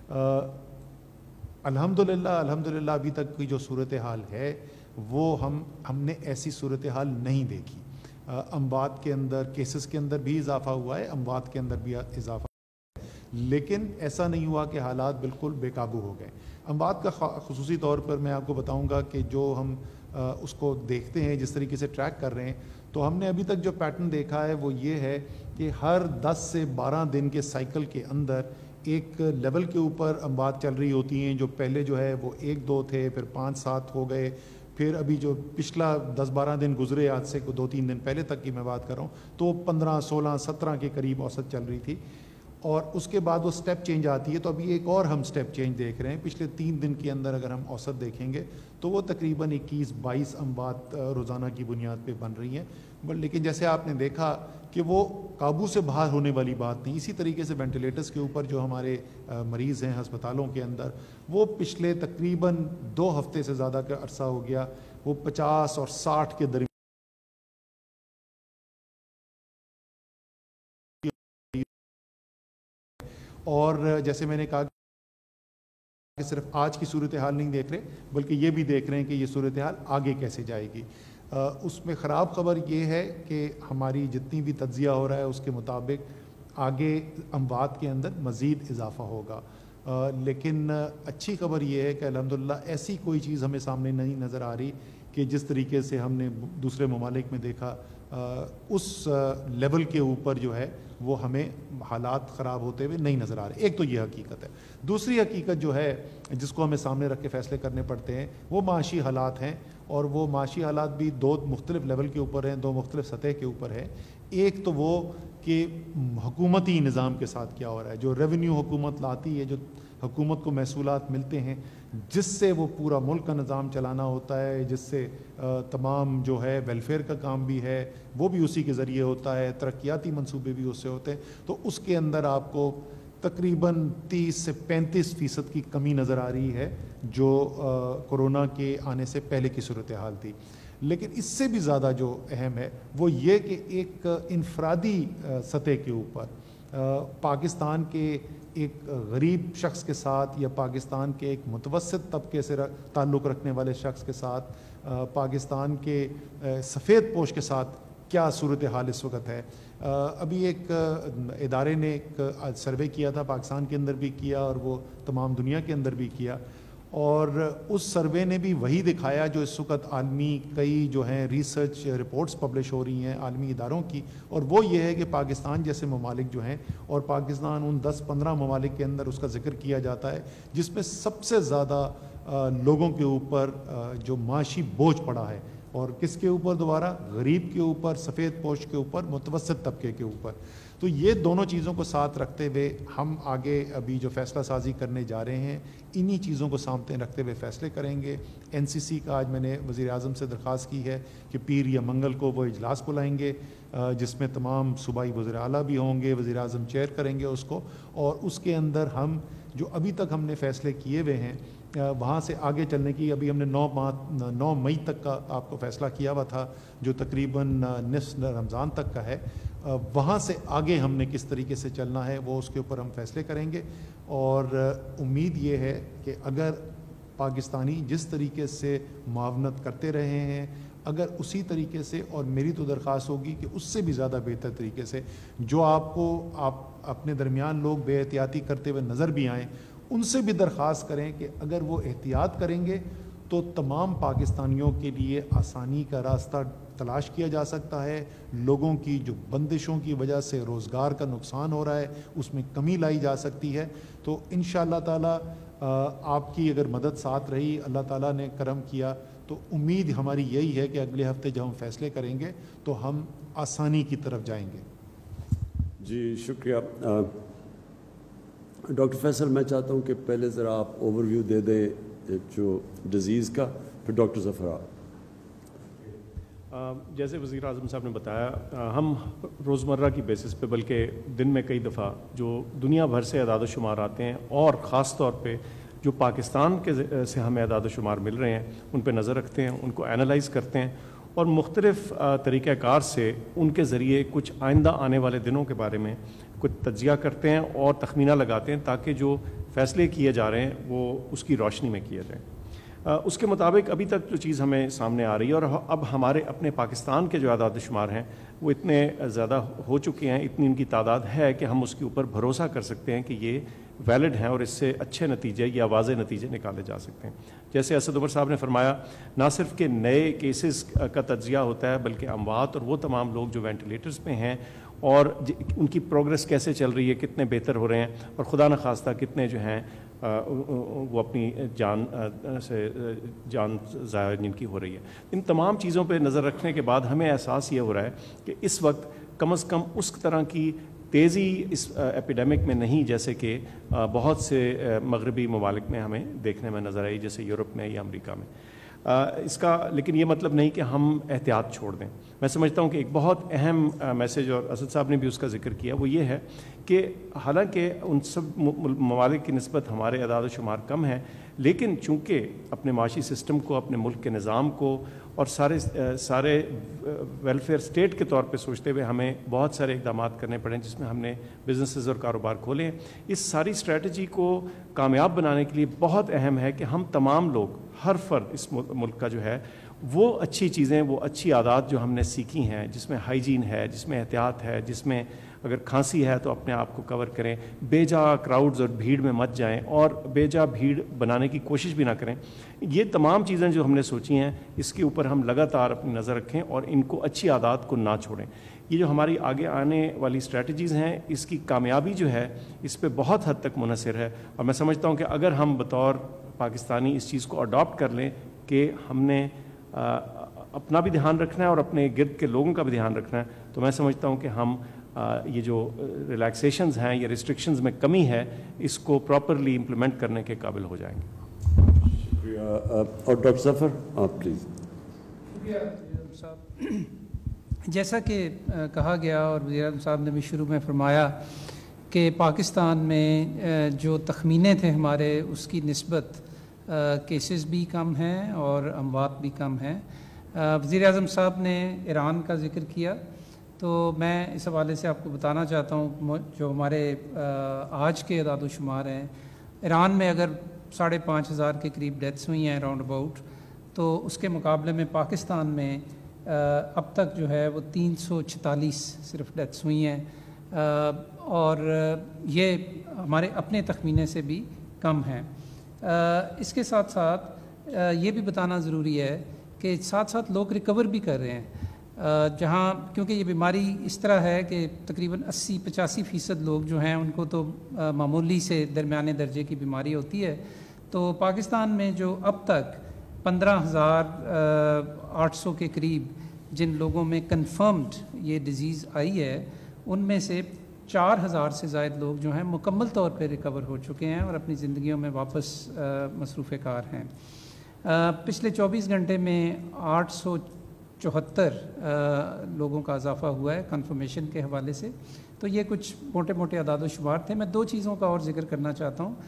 الحمدللہ الحمدللہ ابھی تک کی جو صورتحال ہے وہ ہم ہم نے ایسی صورتحال نہیں دیکھی. اموات کے اندر، کیسز کے اندر بھی اضافہ ہوا ہے، اموات کے اندر بھی اضافہ، لیکن ایسا نہیں ہوا کہ حالات بالکل بے قابو ہو گئے. اموات کا خصوصی طور پر میں آپ کو بتاؤں گا کہ جو ہم اس کو دیکھتے ہیں، جس طریقے سے ٹریک کر رہے ہیں، تو ہم نے ابھی تک جو پیٹرن دیکھا ہے وہ یہ ہے کہ ہر دس سے بارہ دن کے سائیکل کے اندر ایک لیول کے اوپر اموات چل رہی ہوتی ہیں. جو پہلے جو ہے وہ ایک دو تھے، پھر پانچ سات ہو گئے، پھر ابھی جو پچھلا دس بارہ دن گزرے، آج سے دو تین دن پہلے تک کی میں بات کر رہا ہوں، تو پندرہ سولہ سترہ کے قریب اوسط چل رہی تھی. اور اس کے بعد وہ سٹیپ چینج آتی ہے. تو ابھی ایک اور ہم سٹیپ چینج دیکھ رہے ہیں. پچھلے تین دن کے اندر اگر ہم اوسط دیکھیں گے تو وہ تقریباً اکیس بائیس اموات روزانہ کی بنیاد پہ بن رہی ہیں. بٹ لیکن جیسے آپ نے دیکھا کہ وہ قابو سے باہر ہونے والی بات نہیں. اسی طریقے سے وینٹیلیٹرز کے اوپر جو ہمارے مریض ہیں ہسپتالوں کے اندر، وہ پچھلے تقریباً دو ہفتے سے زیادہ کا عرصہ ہو گیا، وہ پچاس اور ساٹھ کے درمیان. اور جیسے میں نے کہا کہ صرف آج کی صورتحال نہیں دیکھ رہے، بلکہ یہ بھی دیکھ رہے ہیں کہ یہ صورتحال آگے کیسے جائے گی. اس میں خراب خبر یہ ہے کہ ہماری جتنی بھی تجزیہ ہو رہا ہے اس کے مطابق آگے اموات کے اندر مزید اضافہ ہوگا. لیکن اچھی خبر یہ ہے کہ الحمدللہ ایسی کوئی چیز ہمیں سامنے نہیں نظر آ رہی کہ جس طریقے سے ہم نے دوسرے ممالک میں دیکھا، اس لیول کے اوپر جو ہے وہ ہمیں حالات خراب ہوتے ہوئے نہیں نظر آ رہے. ایک تو یہ حقیقت ہے. دوسری حقیقت جو ہے جس کو ہمیں سامنے رکھ کے فیصلے کرنے پڑتے ہیں، وہ معاشی حالات ہیں. اور وہ معاشی حالات بھی دو مختلف لیول کے اوپر ہیں، دو مختلف سطح کے اوپر ہیں. ایک تو وہ کہ حکومتی نظام کے ساتھ کیا ہو رہا ہے، جو ریونیو حکومت لاتی ہے، جو حکومت کو محصولات ملتے ہیں، جس سے وہ پورا ملک کا نظام چلانا ہوتا ہے، جس سے تمام جو ہے ویلفیئر کا کام بھی ہے وہ بھی اسی کے ذریعے ہوتا ہے، ترقیاتی منصوبے بھی اس سے ہوتے ہیں. تو اس کے اندر آپ کو تقریباً تیس سے پینتیس فیصد کی کمی نظر آ رہی ہے جو کورونا کے آنے سے پہلے کی صورتحال تھی. لیکن اس سے بھی زیادہ جو اہم ہے وہ یہ کہ ایک انفرادی سطح کے اوپر پاکستان کے ایک غریب شخص کے ساتھ، یا پاکستان کے ایک متوسط طبقے سے تعلق رکھنے والے شخص کے ساتھ، پاکستان کے سفید پوش کے ساتھ کیا صورتحال اس وقت ہے. ابھی ایک ادارے نے ایک سروے کیا تھا، پاکستان کے اندر بھی کیا اور وہ تمام دنیا کے اندر بھی کیا، اور اس سروے نے بھی وہی دکھایا جو اس وقت عالمی کئی جو ہیں ریسرچ رپورٹس پبلش ہو رہی ہیں عالمی اداروں کی، اور وہ یہ ہے کہ پاکستان جیسے ممالک جو ہیں، اور پاکستان ان دس پندرہ ممالک کے اندر اس کا ذکر کیا جاتا ہے جس میں سب سے زیادہ لوگوں کے اوپر جو معاشی بوجھ پڑا ہے. اور کس کے اوپر؟ دوبارہ غریب کے اوپر، سفید پوش کے اوپر، متوسط طبقے کے اوپر. تو یہ دونوں چیزوں کو ساتھ رکھتے ہوئے ہم آگے ابھی جو فیصلہ سازی کرنے جا رہے ہیں، انہی چیزوں کو سامنے رکھتے ہوئے فیصلے کریں گے. این سی سی کا آج میں نے وزیر اعظم سے درخواست کی ہے کہ پیر یا منگل کو وہ اجلاس بلائیں گے جس میں تمام صوبائی وزیر اعلیٰ بھی ہوں گے، وزیر اعظم چیئر کریں گے اس کو، اور اس کے اندر ہم جو ابھی تک ہم نے فیصلے کیے ہوئے ہیں وہاں سے آگے چلنے کی. ابھی ہم نے نو ماہ نو مئی تک کا آپ کو فیصلہ کیا ہوا تھا جو تقریباً نصف رمضان تک کا ہے. وہاں سے آگے ہم نے کس طریقے سے چلنا ہے وہ اس کے اوپر ہم فیصلے کریں گے. اور امید یہ ہے کہ اگر پاکستانی جس طریقے سے معاونت کرتے رہے ہیں، اگر اسی طریقے سے، اور میری تو درخواست ہوگی کہ اس سے بھی زیادہ بہتر طریقے سے جو آپ کو آپ اپنے درمیان لوگ بے احتیاطی کرتے ہوئے نظر بھی آئیں، ان سے بھی درخواست کریں کہ اگر وہ احتیاط کریں گے تو تمام پاکستانیوں کے لیے آسانی کا راستہ تلاش کیا جا سکتا ہے. لوگوں کی جو بندشوں کی وجہ سے روزگار کا نقصان ہو رہا ہے اس میں کمی لائی جا سکتی ہے. تو انشاءاللہ تعالی آپ کی اگر مدد ساتھ رہی، اللہ تعالیٰ نے کرم کیا، تو امید ہماری یہی ہے کہ اگلے ہفتے جب ہم فیصلے کریں گے تو ہم آسانی کی طرف جائیں گے. جی شکریہ. ڈاکٹر فیصل، میں چاہتا ہوں کہ پہلے ذرا آپ اوور ویو دے دیں ایک جو ڈیزیز کا، پھر ڈاکٹر ظفر. جیسے وزیر اعظم صاحب نے بتایا، ہم روزمرہ کی بیسس پہ بلکہ دن میں کئی دفعہ جو دنیا بھر سے اعداد و شمار آتے ہیں، اور خاص طور پہ جو پاکستان کے سے ہمیں اعداد و شمار مل رہے ہیں، ان پہ نظر رکھتے ہیں، ان کو اینالائز کرتے ہیں، اور مختلف طریقہ کار سے ان کے ذریعے کچھ آئندہ آنے والے دنوں کے بارے میں کچھ تجزیہ کرتے ہیں اور تخمینہ لگاتے ہیں، تاکہ جو فیصلے کیے جا رہے ہیں وہ اس کی روشنی میں کیے جائیں. اس کے مطابق ابھی تک جو چیز ہمیں سامنے آ رہی ہے، اور اب ہمارے اپنے پاکستان کے جو اعداد و شمار ہیں وہ اتنے زیادہ ہو چکے ہیں، اتنی ان کی تعداد ہے کہ ہم اس کے اوپر بھروسہ کر سکتے ہیں کہ یہ ویلڈ ہیں اور اس سے اچھے نتیجے یا واضح نتیجے نکالے جا سکتے ہیں. جیسے اسد عمر صاحب نے فرمایا، نہ صرف کہ نئے کیسز کا تجزیہ ہوتا ہے، بلکہ اموات اور وہ تمام لوگ جو وینٹیلیٹرز پہ ہیں اور ان کی پروگرس کیسے چل رہی ہے، کتنے بہتر ہو رہے ہیں، اور خدا نخواستہ کتنے جو ہیں وہ اپنی جان سے جان ضائع جن کی ہو رہی ہے. ان تمام چیزوں پہ نظر رکھنے کے بعد ہمیں احساس یہ ہو رہا ہے کہ اس وقت کم از کم اس طرح کی تیزی اس ایپیڈیمک میں نہیں جیسے کہ بہت سے مغربی ممالک میں ہمیں دیکھنے میں نظر آئی، جیسے یورپ میں یا امریکہ میں. اس کا لیکن یہ مطلب نہیں کہ ہم احتیاط چھوڑ دیں. میں سمجھتا ہوں کہ ایک بہت اہم میسیج، اور اسد صاحب نے بھی اس کا ذکر کیا، وہ یہ ہے کہ حالانکہ ان سب ممالک کی نسبت ہمارے اعداد و شمار کم ہیں، لیکن چونکہ اپنے معاشی سسٹم کو، اپنے ملک کے نظام کو اور سارے سارے ویلفیئر اسٹیٹ کے طور پہ سوچتے ہوئے ہمیں بہت سارے اقدامات کرنے پڑے، جس میں ہم نے بزنسز اور کاروبار کھولے ہیں. اس ساری اسٹریٹجی کو کامیاب بنانے کے لیے بہت اہم ہے کہ ہم تمام لوگ، ہر فرد اس ملک کا جو ہے، وہ اچھی چیزیں، وہ اچھی عادات جو ہم نے سیکھی ہیں، جس میں ہائیجین ہے، جس میں احتیاط ہے، جس میں اگر کھانسی ہے تو اپنے آپ کو کور کریں، بے جا کراؤڈز اور بھیڑ میں مت جائیں، اور بے جا بھیڑ بنانے کی کوشش بھی نہ کریں. یہ تمام چیزیں جو ہم نے سوچی ہیں، اس کے اوپر ہم لگاتار اپنی نظر رکھیں اور ان کو، اچھی عادات کو نہ چھوڑیں. یہ جو ہماری آگے آنے والی اسٹریٹجیز ہیں، اس کی کامیابی جو ہے اس پہ بہت حد تک منحصر ہے. اور میں سمجھتا ہوں کہ اگر ہم بطور پاکستانی اس چیز کو اڈاپٹ کر لیں کہ ہم نے اپنا بھی دھیان رکھنا ہے اور اپنے گرد کے لوگوں کا بھی دھیان رکھنا ہے، تو میں سمجھتا ہوں کہ ہم یہ جو ریلیکسیشنز ہیں یا ریسٹرکشنز میں کمی ہے، اس کو پراپرلی امپلیمنٹ کرنے کے قابل ہو جائیں گے. شکریہ. اور ڈاکٹر ظفر آپ پلیز. شکریہ صاحب. جیسا کہ کہا گیا اور وزیر اعظم صاحب نے بھی شروع میں فرمایا کہ پاکستان میں جو تخمینے تھے ہمارے، اس کی نسبت کیسز بھی کم ہیں اور اموات بھی کم ہیں. وزیر اعظم صاحب نے ایران کا ذکر کیا، تو میں اس حوالے سے آپ کو بتانا چاہتا ہوں جو ہمارے آج کے اعداد و شمار ہیں، ایران میں اگر ساڑھے پانچ ہزار کے قریب ڈیتھس ہوئی ہیں راؤنڈ اباؤٹ، تو اس کے مقابلے میں پاکستان میں اب تک جو ہے وہ تین سو چھتالیس صرف ڈیتھس ہوئی ہیں، اور یہ ہمارے اپنے تخمینے سے بھی کم ہیں. اس کے ساتھ ساتھ یہ بھی بتانا ضروری ہے کہ ساتھ ساتھ لوگ ریکور بھی کر رہے ہیں، جہاں کیونکہ یہ بیماری اس طرح ہے کہ تقریباً اسی پچاسی فیصد لوگ جو ہیں ان کو تو معمولی سے درمیانے درجے کی بیماری ہوتی ہے. تو پاکستان میں جو اب تک پندرہ ہزار آٹھ سو کے قریب جن لوگوں میں کنفرمڈ یہ ڈیزیز آئی ہے، ان میں سے چار ہزار سے زائد لوگ جو ہیں مکمل طور پہ ریکور ہو چکے ہیں اور اپنی زندگیوں میں واپس مصروف کار ہیں. پچھلے چوبیس گھنٹے میں آٹھ سو چوہتر لوگوں کا اضافہ ہوا ہے کنفرمیشن کے حوالے سے. تو یہ کچھ موٹے موٹے اعداد و شمار تھے. میں دو چیزوں کا اور ذکر کرنا چاہتا ہوں.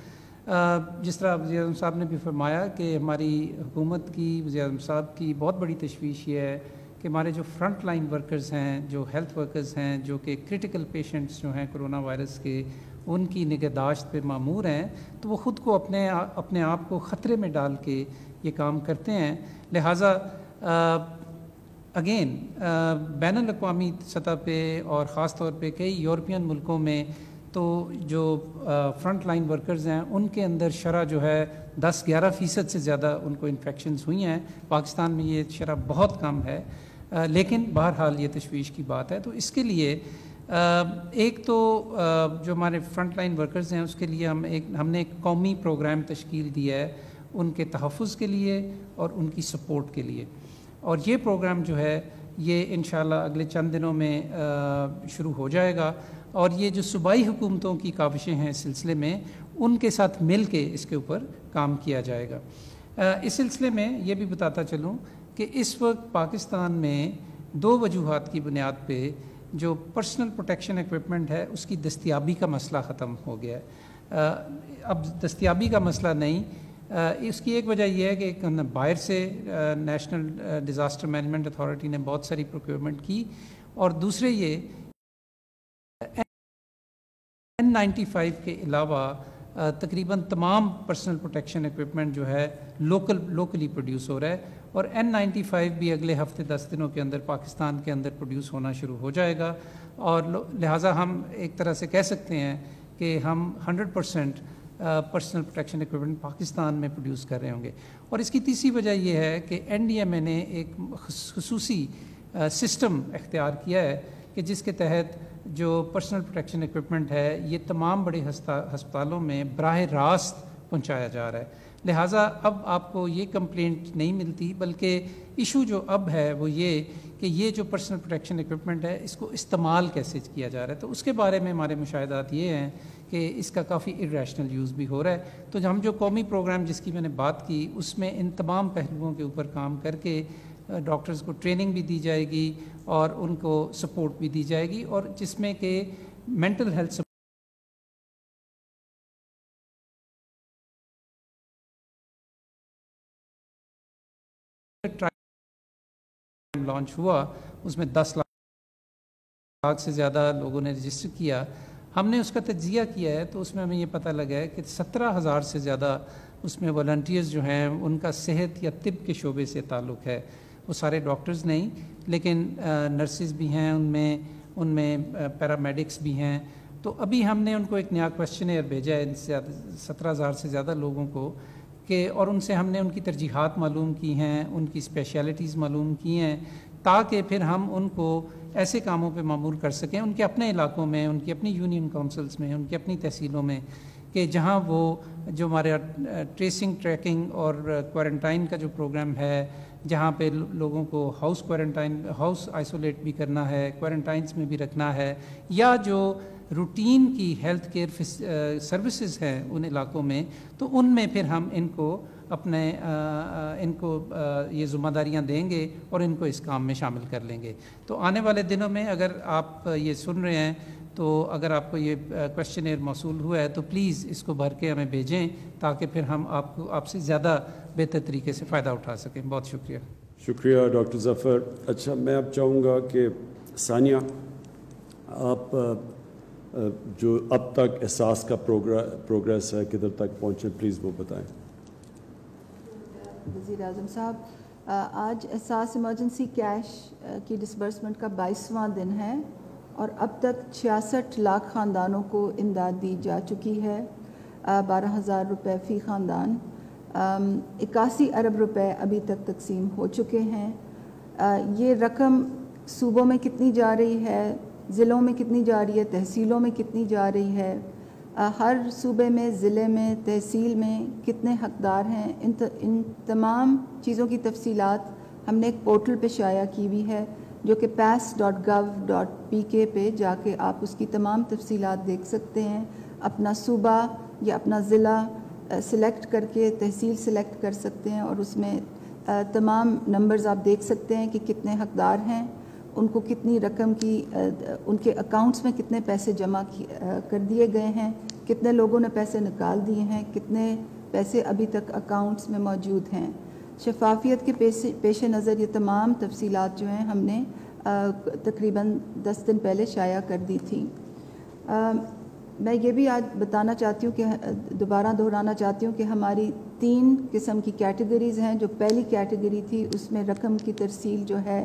جس طرح وزیر اعظم صاحب نے بھی فرمایا کہ ہماری حکومت کی، وزیر اعظم صاحب کی بہت بڑی تشویش یہ ہے کہ ہمارے جو فرنٹ لائن ورکرز ہیں، جو ہیلتھ ورکرز ہیں، جو کہ کرٹیکل پیشنٹس جو ہیں کرونا وائرس کے، ان کی نگہداشت پہ مامور ہیں، تو وہ خود کو اپنے اپنے آپ کو خطرے میں ڈال کے یہ کام کرتے ہیں. لہٰذا अगेन बैन अल-अक़वामी सतह पे और ख़ास तौर पे कई यूरोपियन मुल्कों में तो जो फ्रंट लाइन वर्कर्स हैं उनके अंदर शरह जो है दस ग्यारह फ़ीसद से ज़्यादा उनको इन्फेक्शंस हुई हैं। पाकिस्तान में ये शरह बहुत कम है, आ, लेकिन बहरहाल ये तशवीश की बात है। तो इसके लिए आ, एक तो आ, जो हमारे फ्रंट लाइन वर्कर्स हैं उसके लिए हम एक हमने एक कौमी प्रोग्राम तश्कील दिया है उनके तहफ़्फ़ुज़ के लिए और उनकी सपोर्ट के लिए, और ये प्रोग्राम जो है ये इंशाल्लाह अगले चंद दिनों में शुरू हो जाएगा। और ये जो सूबाई हुकूमतों की काविशें हैं इस सिलसिले में, उनके साथ मिल के इसके ऊपर काम किया जाएगा। इस सिलसिले में ये भी बताता चलूँ कि इस वक्त पाकिस्तान में दो वजूहात की बुनियाद पे जो पर्सनल प्रोटेक्शन इक्विपमेंट है उसकी दस्तियाबी का मसला ख़त्म हो गया है। अब दस्तियाबी का मसला नहीं, इसकी एक वजह यह है कि बाहर से नेशनल डिज़ास्टर मैनेजमेंट अथॉरिटी ने बहुत सारी प्रोक्योरमेंट की, और दूसरे ये एन नाइन्टी फाइव के अलावा तकरीबन तमाम पर्सनल प्रोटेक्शन इक्विपमेंट जो है लोकल लोकली प्रोड्यूस हो रहा है, और एन नाइन्टी फाइव भी अगले हफ्ते दस दिनों के अंदर पाकिस्तान के अंदर प्रोड्यूस होना शुरू हो जाएगा। और लिहाजा हम एक तरह से कह सकते हैं कि हम hundred percent personal protection equipment Pakistan में प्रोड्यूस कर रहे होंगे। और इसकी तीसरी वजह यह है कि एन डी एम ए ने एक खुसूसी सिस्टम इख्तियार किया है कि जिसके तहत जो पर्सनल प्रोटेक्शन इक्विपमेंट है ये तमाम बड़े हस्पतालों में बराह रास्त पहुंचाया जा रहा है। लिहाजा अब आपको ये कंप्लेंट नहीं मिलती, बल्कि इशू जो अब है वो ये कि ये जो पर्सनल प्रोटेक्शन इक्विपमेंट है इसको इस्तेमाल कैसे किया जा रहा है। तो उसके बारे में हमारे मुशाहिदात ये हैं कि इसका काफ़ी इर्रेशनल यूज़ भी हो रहा है। तो हम जो कौमी प्रोग्राम जिसकी मैंने बात की उसमें इन तमाम पहलुओं के ऊपर काम करके डॉक्टर्स को ट्रेनिंग भी दी जाएगी और उनको सपोर्ट भी दी जाएगी, और जिसमें कि मेंटल हेल्थ लॉन्च हुआ, उसमें दस लाख से ज़्यादा लोगों ने रजिस्टर किया। हमने उसका तज्जिया किया है तो उसमें हमें ये पता लगा है कि सत्रह हज़ार से ज़्यादा उसमें वॉलंटियर्स जो हैं उनका सेहत या तिब के शोबे से ताल्लुक़ है। वो सारे डॉक्टर्स नहीं, लेकिन नर्सिस भी हैं उनमें उनमें पैरामेडिक्स भी हैं। तो अभी हमने उनको एक नया क्वेश्चनेयर भेजा है सत्रह हज़ार से ज़्यादा लोगों को कि, और उनसे हमने उनकी तरजीहात मालूम की हैं, उनकी स्पेशलिटीज़ मालूम की हैं, ताकि फिर हम उनको ऐसे कामों पे मामूर कर सकें उनके अपने इलाकों में, उनकी अपनी यूनियन काउंसिल्स में, उनकी अपनी तहसीलों में, कि जहाँ वो जो हमारे ट्रेसिंग ट्रैकिंग और क्वारंटाइन का जो प्रोग्राम है, जहाँ पे लोगों को हाउस क्वारंटाइन हाउस आइसोलेट भी करना है, क्वारंटाइंस में भी रखना है, या जो रूटीन की हेल्थ केयर सर्विसेज हैं उन इलाकों में, तो उनमें फिर हम इनको अपने आ, इनको आ, ये ज़िम्मेदारियाँ देंगे और इनको इस काम में शामिल कर लेंगे। तो आने वाले दिनों में अगर आप ये सुन रहे हैं, तो अगर आपको ये क्वेश्चनेयर मौसूल हुआ है तो प्लीज़ इसको भर के हमें भेजें, ताकि फिर हम आपको आपसे ज़्यादा बेहतर तरीके से फ़ायदा उठा सकें। बहुत शुक्रिया। शुक्रिया डॉक्टर ज़फ़र। अच्छा, मैं अब चाहूँगा कि सानिया, आप जो अब तक एहसास का प्रोग्रेस है किधर तक पहुँचे, प्लीज़ वो बताएं। वज़ीर आज़म साहब, आज एहसास इमरजेंसी कैश की डिसबर्समेंट का बाईसवां दिन है और अब तक छियासठ लाख ख़ानदानों को इमदाद दी जा चुकी है। बारह हज़ार रुपये फ़ी ख़ानदान, इक्यासी अरब रुपए अभी तक तकसीम हो चुके हैं। ये रकम सूबों में कितनी जा रही है, ज़िलों में कितनी जा रही है, तहसीलों में कितनी जा रही है, हर सूबे में, ज़िले में, तहसील में कितने हकदार हैं, इन त, इन तमाम चीज़ों की तफसीलात हमने एक पोर्टल पे शाया की हुई है, जो कि पैस डॉट गव डॉट पी के पे जाके आप उसकी तमाम तफसीलात देख सकते हैं। अपना सूबा या अपना ज़िला सिलेक्ट करके तहसील सिलेक्ट कर सकते हैं और उसमें तमाम नंबर्स आप देख सकते हैं कि कितने हकदार हैं, उनको कितनी रकम की, उनके अकाउंट्स में कितने पैसे जमा कर दिए गए हैं, कितने लोगों ने पैसे निकाल दिए हैं, कितने पैसे अभी तक अकाउंट्स में मौजूद हैं। शफाफियत के पेश नज़र ये तमाम तफसीलात जो हैं हमने तकरीबन दस दिन पहले शाया कर दी थी। आ, मैं ये भी आज बताना चाहती हूँ कि दोबारा दोहराना चाहती हूँ कि हमारी तीन किस्म की कैटेगरीज़ हैं। जो पहली कैटेगरी थी उसमें रकम की तरसील जो है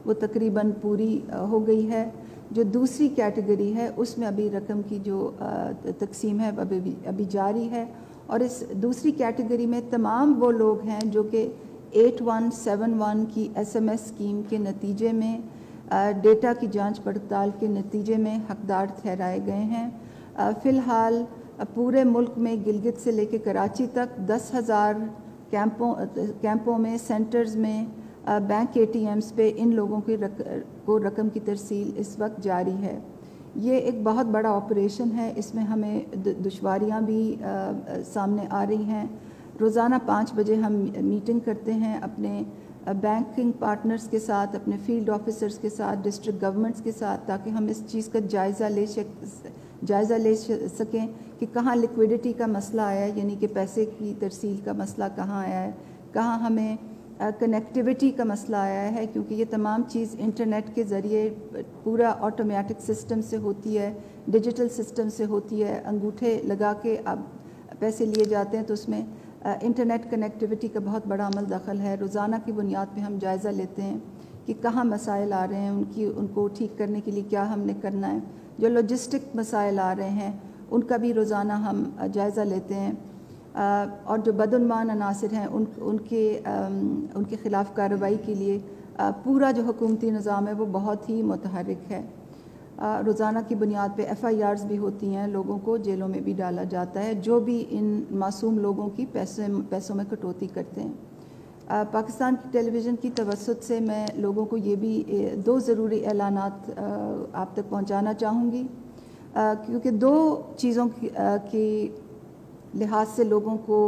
وہ تقریباً پوری ہو گئی ہے. جو دوسری کیٹیگری ہے اس میں ابھی رقم کی جو تقسیم ہے ابھی ابھی جاری ہے, اور اس دوسری کیٹیگری میں تمام وہ لوگ ہیں جو کہ ایٹ ون سیون ون کی ایس ایم ایس اسکیم کے نتیجے میں ڈیٹا کی جانچ پڑتال کے نتیجے میں حقدار ٹھہرائے گئے ہیں. فی الحال پورے ملک میں گلگت سے لے کے کراچی تک دس ہزار کیمپوں کیمپوں میں سینٹرز میں بینک اے ٹی ایمز پہ ان لوگوں کی کو رقم کی ترسیل اس وقت جاری ہے. یہ ایک بہت بڑا آپریشن ہے, اس میں ہمیں دشواریاں بھی سامنے آ رہی ہیں. روزانہ پانچ بجے ہم میٹنگ کرتے ہیں اپنے بینکنگ پارٹنرز کے ساتھ, اپنے فیلڈ آفیسرز کے ساتھ, ڈسٹرکٹ گورنمنٹس کے ساتھ, تاکہ ہم اس چیز کا جائزہ لے جائزہ لے سکیں کہ کہاں لیکویڈیٹی کا مسئلہ آیا ہے, یعنی کہ پیسے کی ترسیل کا مسئلہ کہاں آیا ہے, کہاں ہمیں کنیکٹیوٹی کا مسئلہ آیا ہے, کیونکہ یہ تمام چیز انٹرنیٹ کے ذریعے پورا آٹومیٹک سسٹم سے ہوتی ہے, ڈیجیٹل سسٹم سے ہوتی ہے. انگوٹھے لگا کے اب پیسے لیے جاتے ہیں تو اس میں انٹرنیٹ کنیکٹیوٹی کا بہت بڑا عمل دخل ہے. روزانہ کی بنیاد پہ ہم جائزہ لیتے ہیں کہ کہاں مسائل آ رہے ہیں, ان کی ان کو ٹھیک کرنے کے لیے کیا ہم نے کرنا ہے. جو لاجسٹک مسائل آ رہے ہیں ان کا بھی روزانہ ہم جائزہ لیتے ہیں, اور جو بدعنوان عناصر ہیں ان ان کے ان کے خلاف کارروائی کے لیے پورا جو حکومتی نظام ہے وہ بہت ہی متحرک ہے. روزانہ کی بنیاد پہ ایف آئی آرز بھی ہوتی ہیں, لوگوں کو جیلوں میں بھی ڈالا جاتا ہے جو بھی ان معصوم لوگوں کی پیسے پیسوں میں کٹوتی کرتے ہیں. پاکستان کی ٹیلی ویژن کی توسط سے میں لوگوں کو یہ بھی دو ضروری اعلانات آپ تک پہنچانا چاہوں گی, کیونکہ دو چیزوں کی لحاظ سے لوگوں کو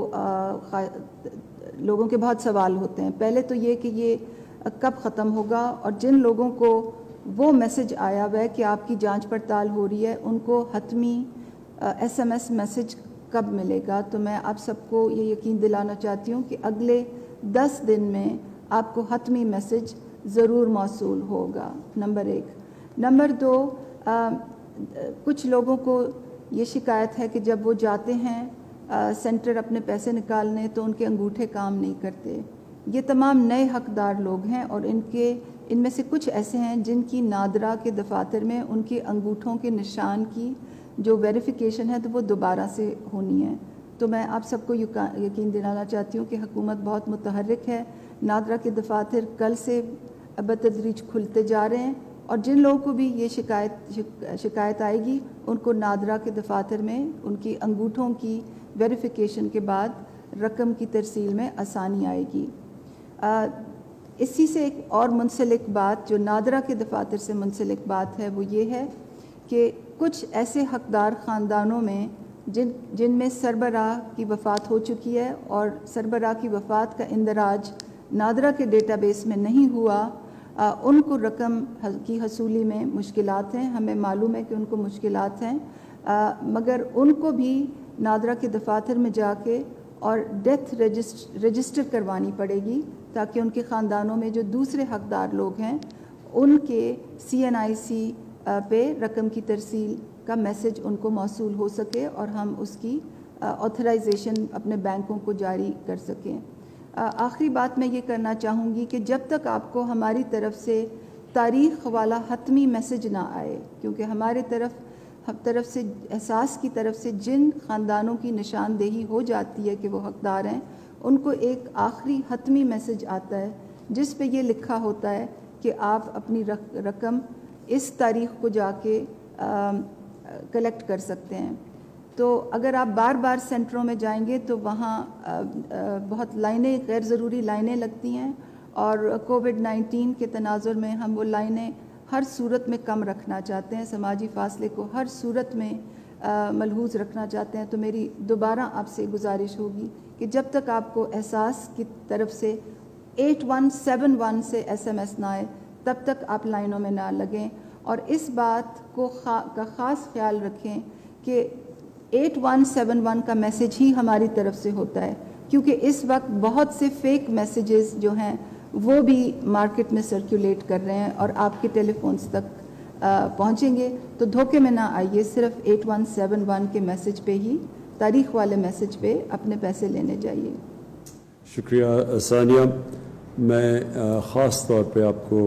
لوگوں کے بہت سوال ہوتے ہیں. پہلے تو یہ کہ یہ کب ختم ہوگا, اور جن لوگوں کو وہ میسج آیا ہوا ہے کہ آپ کی جانچ پڑتال ہو رہی ہے ان کو حتمی ایس ایم ایس میسج کب ملے گا. تو میں آپ سب کو یہ یقین دلانا چاہتی ہوں کہ اگلے دس دن میں آپ کو حتمی میسج ضرور موصول ہوگا, نمبر ایک. نمبر دو, کچھ لوگوں کو یہ شکایت ہے کہ جب وہ جاتے ہیں سینٹر اپنے پیسے نکالنے تو ان کے انگوٹھے کام نہیں کرتے. یہ تمام نئے حقدار لوگ ہیں, اور ان کے ان میں سے کچھ ایسے ہیں جن کی نادرا کے دفاتر میں ان کے انگوٹھوں کے نشان کی جو ویریفیکیشن ہے تو وہ دوبارہ سے ہونی ہے. تو میں آپ سب کو یقین دلانا چاہتی ہوں کہ حکومت بہت متحرک ہے. نادرا کے دفاتر کل سے بتدریج کھلتے جا رہے ہیں, اور جن لوگوں کو بھی یہ شکایت شکایت آئے گی ان کو نادرا کے دفاتر میں ان کی انگوٹھوں کی ویریفیکیشن کے بعد رقم کی ترسیل میں آسانی آئے گی. اسی سے ایک اور منسلک بات جو نادرا کے دفاتر سے منسلک بات ہے وہ یہ ہے کہ کچھ ایسے حقدار خاندانوں میں جن جن میں سربراہ کی وفات ہو چکی ہے, اور سربراہ کی وفات کا اندراج نادرا کے ڈیٹا بیس میں نہیں ہوا, ان کو رقم کی حصولی میں مشکلات ہیں. ہمیں معلوم ہے کہ ان کو مشکلات ہیں, مگر ان کو بھی نادرا کے دفاتر میں جا کے اور ڈیتھ رجسٹر کروانی پڑے گی, تاکہ ان کے خاندانوں میں جو دوسرے حقدار لوگ ہیں ان کے سی این آئی سی پہ رقم کی ترسیل کا میسج ان کو موصول ہو سکے, اور ہم اس کی آتھرائزیشن اپنے بینکوں کو جاری کر سکیں. آخری بات میں یہ کرنا چاہوں گی کہ جب تک آپ کو ہماری طرف سے تاریخ والا حتمی میسج نہ آئے, کیونکہ ہمارے طرف طرف سے احساس کی طرف سے جن خاندانوں کی نشاندہی ہو جاتی ہے کہ وہ حقدار ہیں ان کو ایک آخری حتمی میسج آتا ہے جس پہ یہ لکھا ہوتا ہے کہ آپ اپنی رقم اس تاریخ کو جا کے کلیکٹ کر سکتے ہیں. تو اگر آپ بار بار سینٹروں میں جائیں گے تو وہاں بہت لائنیں غیر ضروری لائنیں لگتی ہیں, اور کووڈ نائنٹین کے تناظر میں ہم وہ لائنیں ہر صورت میں کم رکھنا چاہتے ہیں, سماجی فاصلے کو ہر صورت میں ملحوظ رکھنا چاہتے ہیں. تو میری دوبارہ آپ سے گزارش ہوگی کہ جب تک آپ کو احساس کی طرف سے ایٹ ون سیون ون سے ایس ایم ایس نہ آئے تب تک آپ لائنوں میں نہ لگیں, اور اس بات کو خا کا خاص خیال رکھیں کہ ایٹ ون سیون ون کا میسج ہی ہماری طرف سے ہوتا ہے, کیونکہ اس وقت بہت سے فیک میسیجز جو ہیں وہ بھی مارکیٹ میں سرکولیٹ کر رہے ہیں اور آپ کے ٹیلی فونز تک پہنچیں گے. تو دھوکے میں نہ آئیے, صرف ایٹ ون سیون ون کے میسج پہ ہی, تاریخ والے میسج پہ اپنے پیسے لینے جائیے. شکریہ ثانیہ. میں خاص طور پہ آپ کو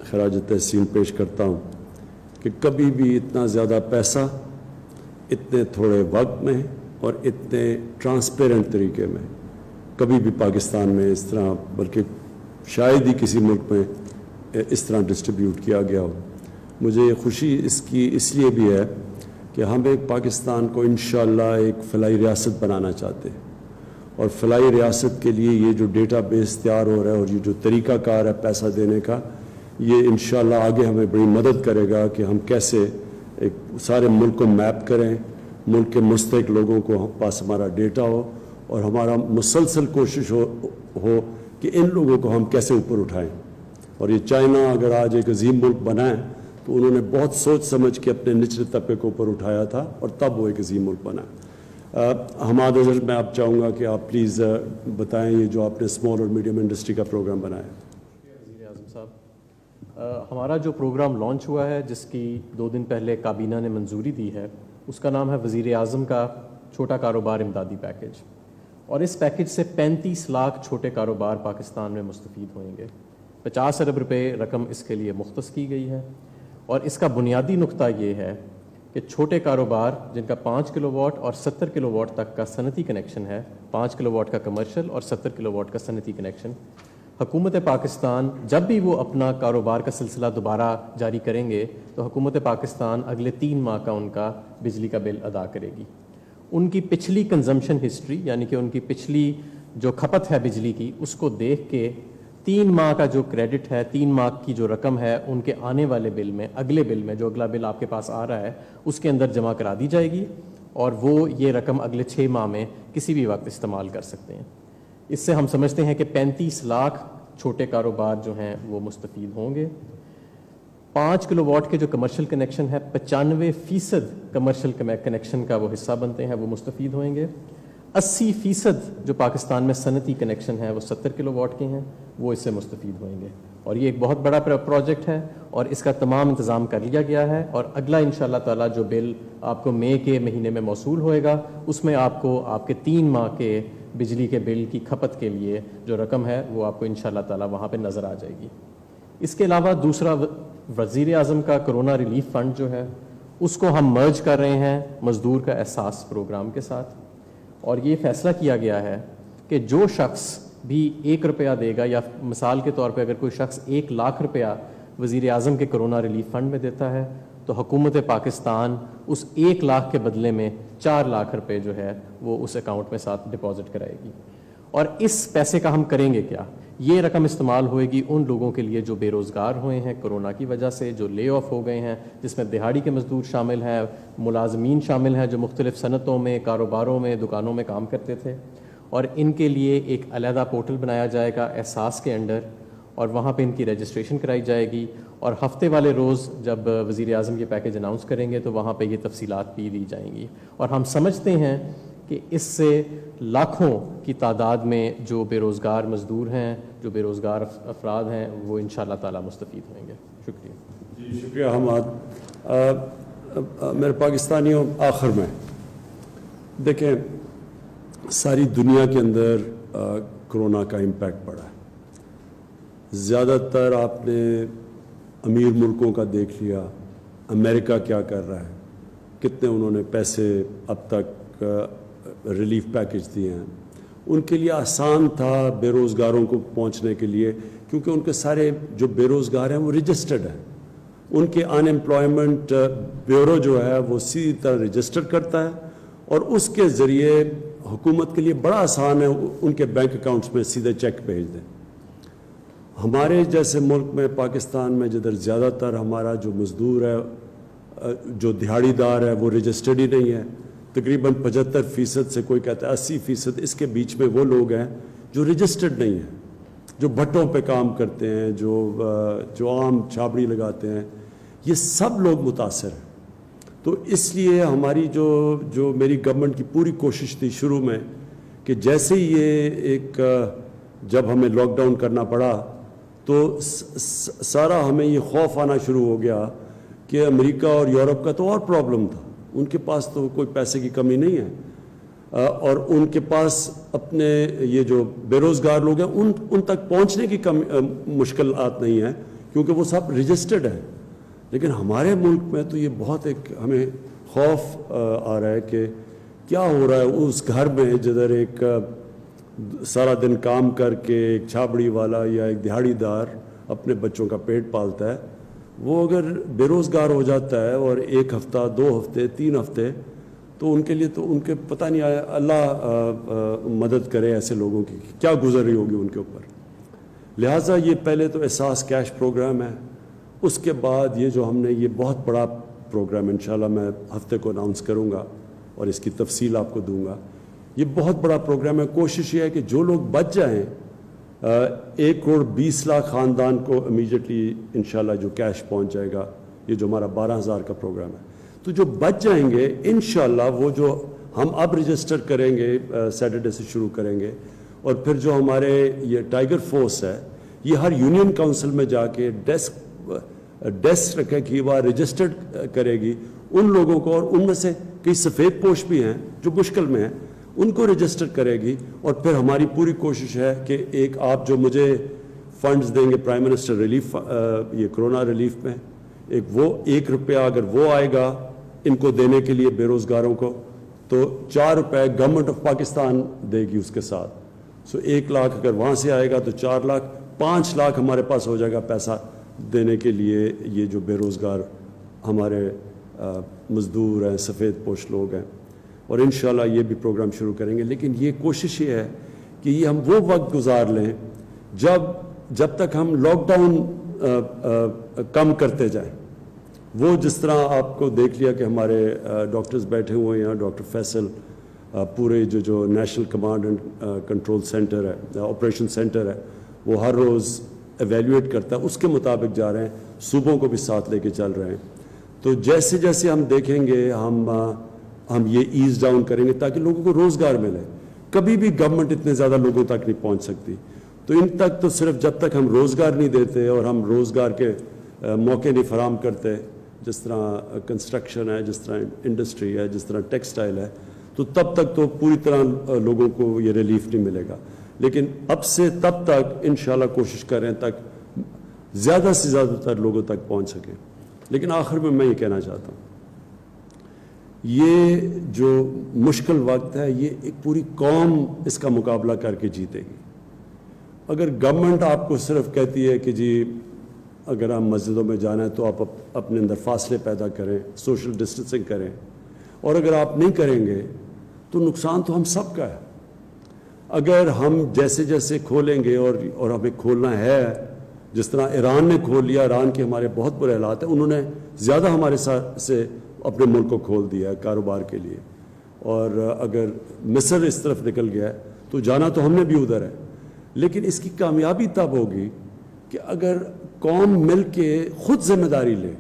خراج تحسین پیش کرتا ہوں کہ کبھی بھی اتنا زیادہ پیسہ اتنے تھوڑے وقت میں اور اتنے ٹرانسپیرنٹ طریقے میں کبھی بھی پاکستان میں اس طرح، بلکہ شاید ہی کسی ملک میں اس طرح ڈسٹریبیوٹ کیا گیا ہو۔ مجھے خوشی اس کی اس لیے بھی ہے کہ ہم ایک پاکستان کو انشاءاللہ ایک فلاحی ریاست بنانا چاہتے ہیں، اور فلاحی ریاست کے لیے یہ جو ڈیٹا بیس تیار ہو رہا ہے اور یہ جو طریقہ کار ہے پیسہ دینے کا، یہ انشاءاللہ آگے ہمیں بڑی مدد کرے گا کہ ہم کیسے ایک سارے ملک کو میپ کریں، ملک کے مستحق لوگوں کو پاس ہمارا ڈیٹا ہو، اور ہمارا مسلسل کوشش ہو ہو کہ ان لوگوں کو ہم کیسے اوپر اٹھائیں۔ اور یہ چائنا اگر آج ایک عظیم ملک بنا ہے تو انہوں نے بہت سوچ سمجھ کے اپنے نچلے طبقے کو اوپر اٹھایا تھا، اور تب وہ ایک عظیم ملک بنا ہے۔ حماد اظہر، میں آپ چاہوں گا کہ آپ پلیز بتائیں یہ جو آپ نے اسمال اور میڈیم انڈسٹری کا پروگرام بنایا ہے۔ وزیر اعظم صاحب، ہمارا جو پروگرام لانچ ہوا ہے جس کی دو دن پہلے کابینہ نے منظوری دی ہے، اس کا نام ہے وزیر اعظم کا چھوٹا کاروبار امدادی پیکیج، اور اس پیکیج سے پینتیس لاکھ چھوٹے کاروبار پاکستان میں مستفید ہوئیں گے۔ پچاس ارب روپے رقم اس کے لیے مختص کی گئی ہے، اور اس کا بنیادی نقطہ یہ ہے کہ چھوٹے کاروبار جن کا پانچ کلو واٹ اور ستر کلو واٹ تک کا صنعتی کنیکشن ہے، پانچ کلو واٹ کا کمرشل اور ستر کلو واٹ کا صنعتی کنیکشن، حکومت پاکستان جب بھی وہ اپنا کاروبار کا سلسلہ دوبارہ جاری کریں گے تو حکومت پاکستان اگلے تین ماہ کا ان کا بجلی کا بل ادا کرے گی۔ ان کی پچھلی کنزمپشن ہسٹری، یعنی کہ ان کی پچھلی جو کھپت ہے بجلی کی، اس کو دیکھ کے تین ماہ کا جو کریڈٹ ہے، تین ماہ کی جو رقم ہے ان کے آنے والے بل میں، اگلے بل میں جو اگلا بل آپ کے پاس آ رہا ہے اس کے اندر جمع کرا دی جائے گی، اور وہ یہ رقم اگلے چھ ماہ میں کسی بھی وقت استعمال کر سکتے ہیں۔ اس سے ہم سمجھتے ہیں کہ پینتیس لاکھ چھوٹے کاروبار جو ہیں وہ مستفید ہوں گے۔ پانچ کلو واٹ کے جو کمرشل کنیکشن ہے، پچانوے فیصد کمرشل کنیکشن کا وہ حصہ بنتے ہیں، وہ مستفید ہوئیں گے۔ اسی فیصد جو پاکستان میں صنعتی کنیکشن ہے وہ ستر کلو واٹ کے ہیں، وہ اس سے مستفید ہوئیں گے، اور یہ ایک بہت بڑا پروجیکٹ ہے، اور اس کا تمام انتظام کر لیا گیا ہے، اور اگلا انشاءاللہ تعالیٰ جو بل آپ کو مئی کے مہینے میں موصول ہوئے گا اس میں آپ کو آپ کے تین ماہ کے بجلی کے بل کی کھپت کے لیے جو رقم ہے وہ آپ کو انشاءاللہ تعالیٰ وہاں پہ نظر آ جائے گی۔ اس کے علاوہ دوسرا وزیر اعظم کا کرونا ریلیف فنڈ جو ہے اس کو ہم مرج کر رہے ہیں مزدور کا احساس پروگرام کے ساتھ، اور یہ فیصلہ کیا گیا ہے کہ جو شخص بھی ایک روپیہ دے گا، یا مثال کے طور پہ اگر کوئی شخص ایک لاکھ روپیہ وزیر اعظم کے کرونا ریلیف فنڈ میں دیتا ہے تو حکومت پاکستان اس ایک لاکھ کے بدلے میں چار لاکھ روپے جو ہے وہ اس اکاؤنٹ میں ساتھ ڈپازٹ کرائے گی۔ اور اس پیسے کا ہم کریں گے کیا؟ یہ رقم استعمال ہوئے گی ان لوگوں کے لیے جو بے روزگار ہوئے ہیں کرونا کی وجہ سے، جو لے آف ہو گئے ہیں، جس میں دہاڑی کے مزدور شامل ہیں، ملازمین شامل ہیں جو مختلف صنعتوں میں، کاروباروں میں، دکانوں میں کام کرتے تھے، اور ان کے لیے ایک علیحدہ پورٹل بنایا جائے گا احساس کے انڈر، اور وہاں پہ ان کی رجسٹریشن کرائی جائے گی، اور ہفتے والے روز جب وزیر اعظم یہ پیکیج اناؤنس کریں گے تو وہاں پہ یہ تفصیلات بھی دی جائیں گی۔ اور ہم سمجھتے ہیں کہ اس سے لاکھوں کی تعداد میں جو بے روزگار مزدور ہیں، جو بے روزگار افراد ہیں، وہ انشاءاللہ تعالیٰ مستفید ہوئیں گے۔ شکریہ۔ جی شکریہ حماد۔ میرے پاکستانیوں، آخر میں دیکھیں ساری دنیا کے اندر کرونا کا امپیکٹ پڑا ہے۔ زیادہ تر آپ نے امیر ملکوں کا دیکھ لیا، امریکہ کیا کر رہا ہے، کتنے انہوں نے پیسے اب تک ریلیف پیکج دیے ہیں۔ ان کے لیے آسان تھا بے روزگاروں کو پہنچنے کے لیے، کیونکہ ان کے سارے جو بے روزگار ہیں وہ رجسٹرڈ ہیں، ان کے ان امپلائمنٹ بیورو جو ہے وہ سیدھی طرح رجسٹر کرتا ہے، اور اس کے ذریعے حکومت کے لیے بڑا آسان ہے ان کے بینک اکاؤنٹس میں سیدھے چیک بھیج دیں۔ ہمارے جیسے ملک میں، پاکستان میں، جدھر زیادہ تر ہمارا جو مزدور ہے، جو دہاڑی دار ہے، وہ رجسٹرڈ ہی نہیں ہے، تقریباً پچہتر فیصد سے کوئی کہتا ہے اسی فیصد، اس کے بیچ میں وہ لوگ ہیں جو رجسٹرڈ نہیں ہیں، جو بھٹوں پہ کام کرتے ہیں، جو جو عام چھابڑی لگاتے ہیں، یہ سب لوگ متاثر ہیں۔ تو اس لیے ہماری جو جو میری گورنمنٹ کی پوری کوشش تھی شروع میں کہ جیسے ہی یہ ایک جب ہمیں لاک ڈاؤن کرنا پڑا تو سارا ہمیں یہ خوف آنا شروع ہو گیا کہ امریکہ اور یورپ کا تو اور پرابلم تھا، ان کے پاس تو کوئی پیسے کی کمی نہیں ہے، اور ان کے پاس اپنے یہ جو بے روزگار لوگ ہیں ان ان تک پہنچنے کی کمی مشکلات نہیں ہیں، کیونکہ وہ سب رجسٹرڈ ہیں. لیکن ہمارے ملک میں تو یہ بہت ایک ہمیں خوف آ رہا ہے کہ کیا ہو رہا ہے اس گھر میں جدھر ایک سارا دن کام کر کے ایک چھابڑی والا یا ایک دہاڑی دار اپنے بچوں کا پیٹ پالتا ہے, وہ اگر بے روزگار ہو جاتا ہے اور ایک ہفتہ, دو ہفتے, تین ہفتے, تو ان کے لیے تو ان کے پتہ نہیں آیا, اللہ مدد کرے ایسے لوگوں کی کیا گزر رہی ہوگی ان کے اوپر. لہٰذا یہ پہلے تو احساس کیش پروگرام ہے, اس کے بعد یہ جو ہم نے یہ بہت بڑا پروگرام انشاءاللہ میں ہفتے کو اناؤنس کروں گا اور اس کی تفصیل آپ کو دوں گا. یہ بہت بڑا پروگرام ہے. کوشش یہ ہے کہ جو لوگ بچ جائیں, ایک کروڑ بیس لاکھ خاندان کو امیجیٹلی انشاءاللہ جو کیش پہنچ جائے گا, یہ جو ہمارا بارہ ہزار کا پروگرام ہے. تو جو بچ جائیں گے انشاءاللہ وہ جو ہم اب رجسٹر کریں گے, سیٹرڈے سے شروع کریں گے, اور پھر جو ہمارے یہ ٹائیگر فورس ہے یہ ہر یونین کونسل میں جا کے ڈیسک ڈیسک رکھے گی, وہ رجسٹرڈ کرے گی ان لوگوں کو, اور ان میں سے کئی سفید پوش بھی ہیں جو مشکل میں ہیں, ان کو رجسٹر کرے گی. اور پھر ہماری پوری کوشش ہے کہ ایک آپ جو مجھے فنڈز دیں گے پرائم منسٹر ریلیف, یہ کرونا ریلیف میں, ایک وہ ایک روپیہ اگر وہ آئے گا ان کو دینے کے لیے بے روزگاروں کو, تو چار روپے گورنمنٹ آف پاکستان دے گی اس کے ساتھ. سو ایک لاکھ اگر وہاں سے آئے گا تو چار لاکھ پانچ لاکھ ہمارے پاس ہو جائے گا پیسہ دینے کے لیے یہ جو بے روزگار ہمارے مزدور ہیں, سفید پوش لوگ ہیں. اور انشاءاللہ یہ بھی پروگرام شروع کریں گے. لیکن یہ کوشش یہ ہے کہ یہ ہم وہ وقت گزار لیں جب جب تک ہم لاک ڈاؤن کم کرتے جائیں. وہ جس طرح آپ کو دیکھ لیا کہ ہمارے ڈاکٹرز بیٹھے ہوئے ہیں, ڈاکٹر فیصل, پورے جو جو national command and control centre ہے, آپریشن سینٹر ہے, وہ ہر روز ایویلیویٹ کرتا ہے, اس کے مطابق جا رہے ہیں, صوبوں کو بھی ساتھ لے کے چل رہے ہیں. تو جیسے جیسے ہم دیکھیں گے ہم ہم یہ ایز ڈاؤن کریں گے تاکہ لوگوں کو روزگار ملے. کبھی بھی گورنمنٹ اتنے زیادہ لوگوں تک نہیں پہنچ سکتی, تو ان تک تو صرف جب تک ہم روزگار نہیں دیتے اور ہم روزگار کے موقع نہیں فراہم کرتے, جس طرح کنسٹرکشن ہے, جس طرح انڈسٹری ہے, جس طرح ٹیکسٹائل ہے, تو تب تک تو پوری طرح لوگوں کو یہ ریلیف نہیں ملے گا. لیکن اب سے تب تک انشاءاللہ کوشش کریں تک زیادہ سے زیادہ تر لوگوں تک پہنچ سکیں. لیکن آخر میں میں یہ کہنا چاہتا ہوں, یہ جو مشکل وقت ہے یہ ایک پوری قوم اس کا مقابلہ کر کے جیتے گی. اگر گورنمنٹ آپ کو صرف کہتی ہے کہ جی اگر ہم مسجدوں میں جانا ہے تو آپ اپنے اندر فاصلے پیدا کریں, سوشل ڈسٹینسنگ کریں, اور اگر آپ نہیں کریں گے تو نقصان تو ہم سب کا ہے. اگر ہم جیسے جیسے کھولیں گے اور اور ہمیں کھولنا ہے, جس طرح ایران نے کھول لیا, ایران کے ہمارے بہت برے حالات ہیں, انہوں نے زیادہ ہمارے ساتھ سے اپنے ملک کو کھول دیا ہے کاروبار کے لیے. اور اگر مصر اس طرف نکل گیا ہے تو جانا تو ہم نے بھی ادھر ہے. لیکن اس کی کامیابی تب ہوگی کہ اگر قوم مل کے خود ذمہ داری لے,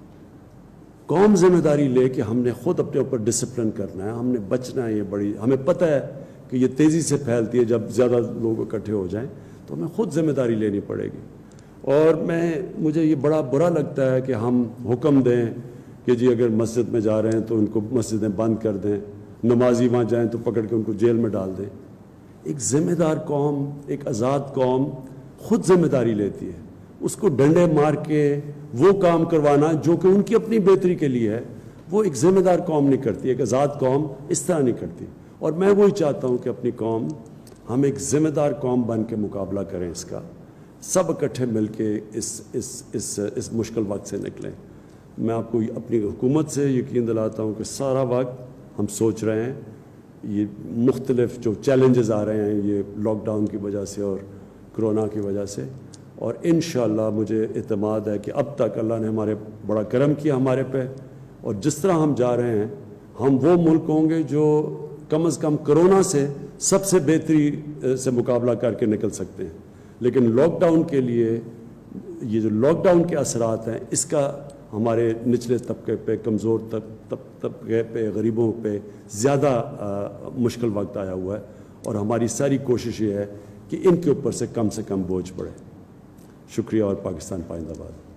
قوم ذمہ داری لے کہ ہم نے خود اپنے اوپر ڈسپلن کرنا ہے, ہم نے بچنا ہے. یہ بڑی ہمیں پتہ ہے کہ یہ تیزی سے پھیلتی ہے, جب زیادہ لوگ اکٹھے ہو جائیں تو ہمیں خود ذمہ داری لینی پڑے گی. اور میں مجھے یہ بڑا برا لگتا ہے کہ ہم حکم دیں کہ جی اگر مسجد میں جا رہے ہیں تو ان کو مسجدیں بند کر دیں, نمازی وہاں جائیں تو پکڑ کے ان کو جیل میں ڈال دیں. ایک ذمہ دار قوم, ایک آزاد قوم خود ذمہ داری لیتی ہے. اس کو ڈنڈے مار کے وہ کام کروانا جو کہ ان کی اپنی بہتری کے لیے ہے, وہ ایک ذمہ دار قوم نہیں کرتی, ایک آزاد قوم اس طرح نہیں کرتی. اور میں وہی چاہتا ہوں کہ اپنی قوم, ہم ایک ذمہ دار قوم بن کے مقابلہ کریں اس کا, سب اکٹھے مل کے اس اس اس اس مشکل وقت سے نکلیں. میں آپ کو اپنی حکومت سے یقین دلاتا ہوں کہ سارا وقت ہم سوچ رہے ہیں, یہ مختلف جو چیلنجز آ رہے ہیں یہ لاک ڈاؤن کی وجہ سے اور کرونا کی وجہ سے, اور انشاءاللہ مجھے اعتماد ہے کہ اب تک اللہ نے ہمارے بڑا کرم کیا ہمارے پہ, اور جس طرح ہم جا رہے ہیں ہم وہ ملک ہوں گے جو کم از کم کرونا سے سب سے بہتری سے مقابلہ کر کے نکل سکتے ہیں. لیکن لاک ڈاؤن کے لیے یہ جو لاک ڈاؤن کے اثرات ہیں, اس کا ہمارے نچلے طبقے پہ, کمزور طبقے پہ, غریبوں پہ زیادہ مشکل وقت آیا ہوا ہے. اور ہماری ساری کوشش یہ ہے کہ ان کے اوپر سے کم سے کم بوجھ پڑے. شکریہ, اور پاکستان پائندہ باد.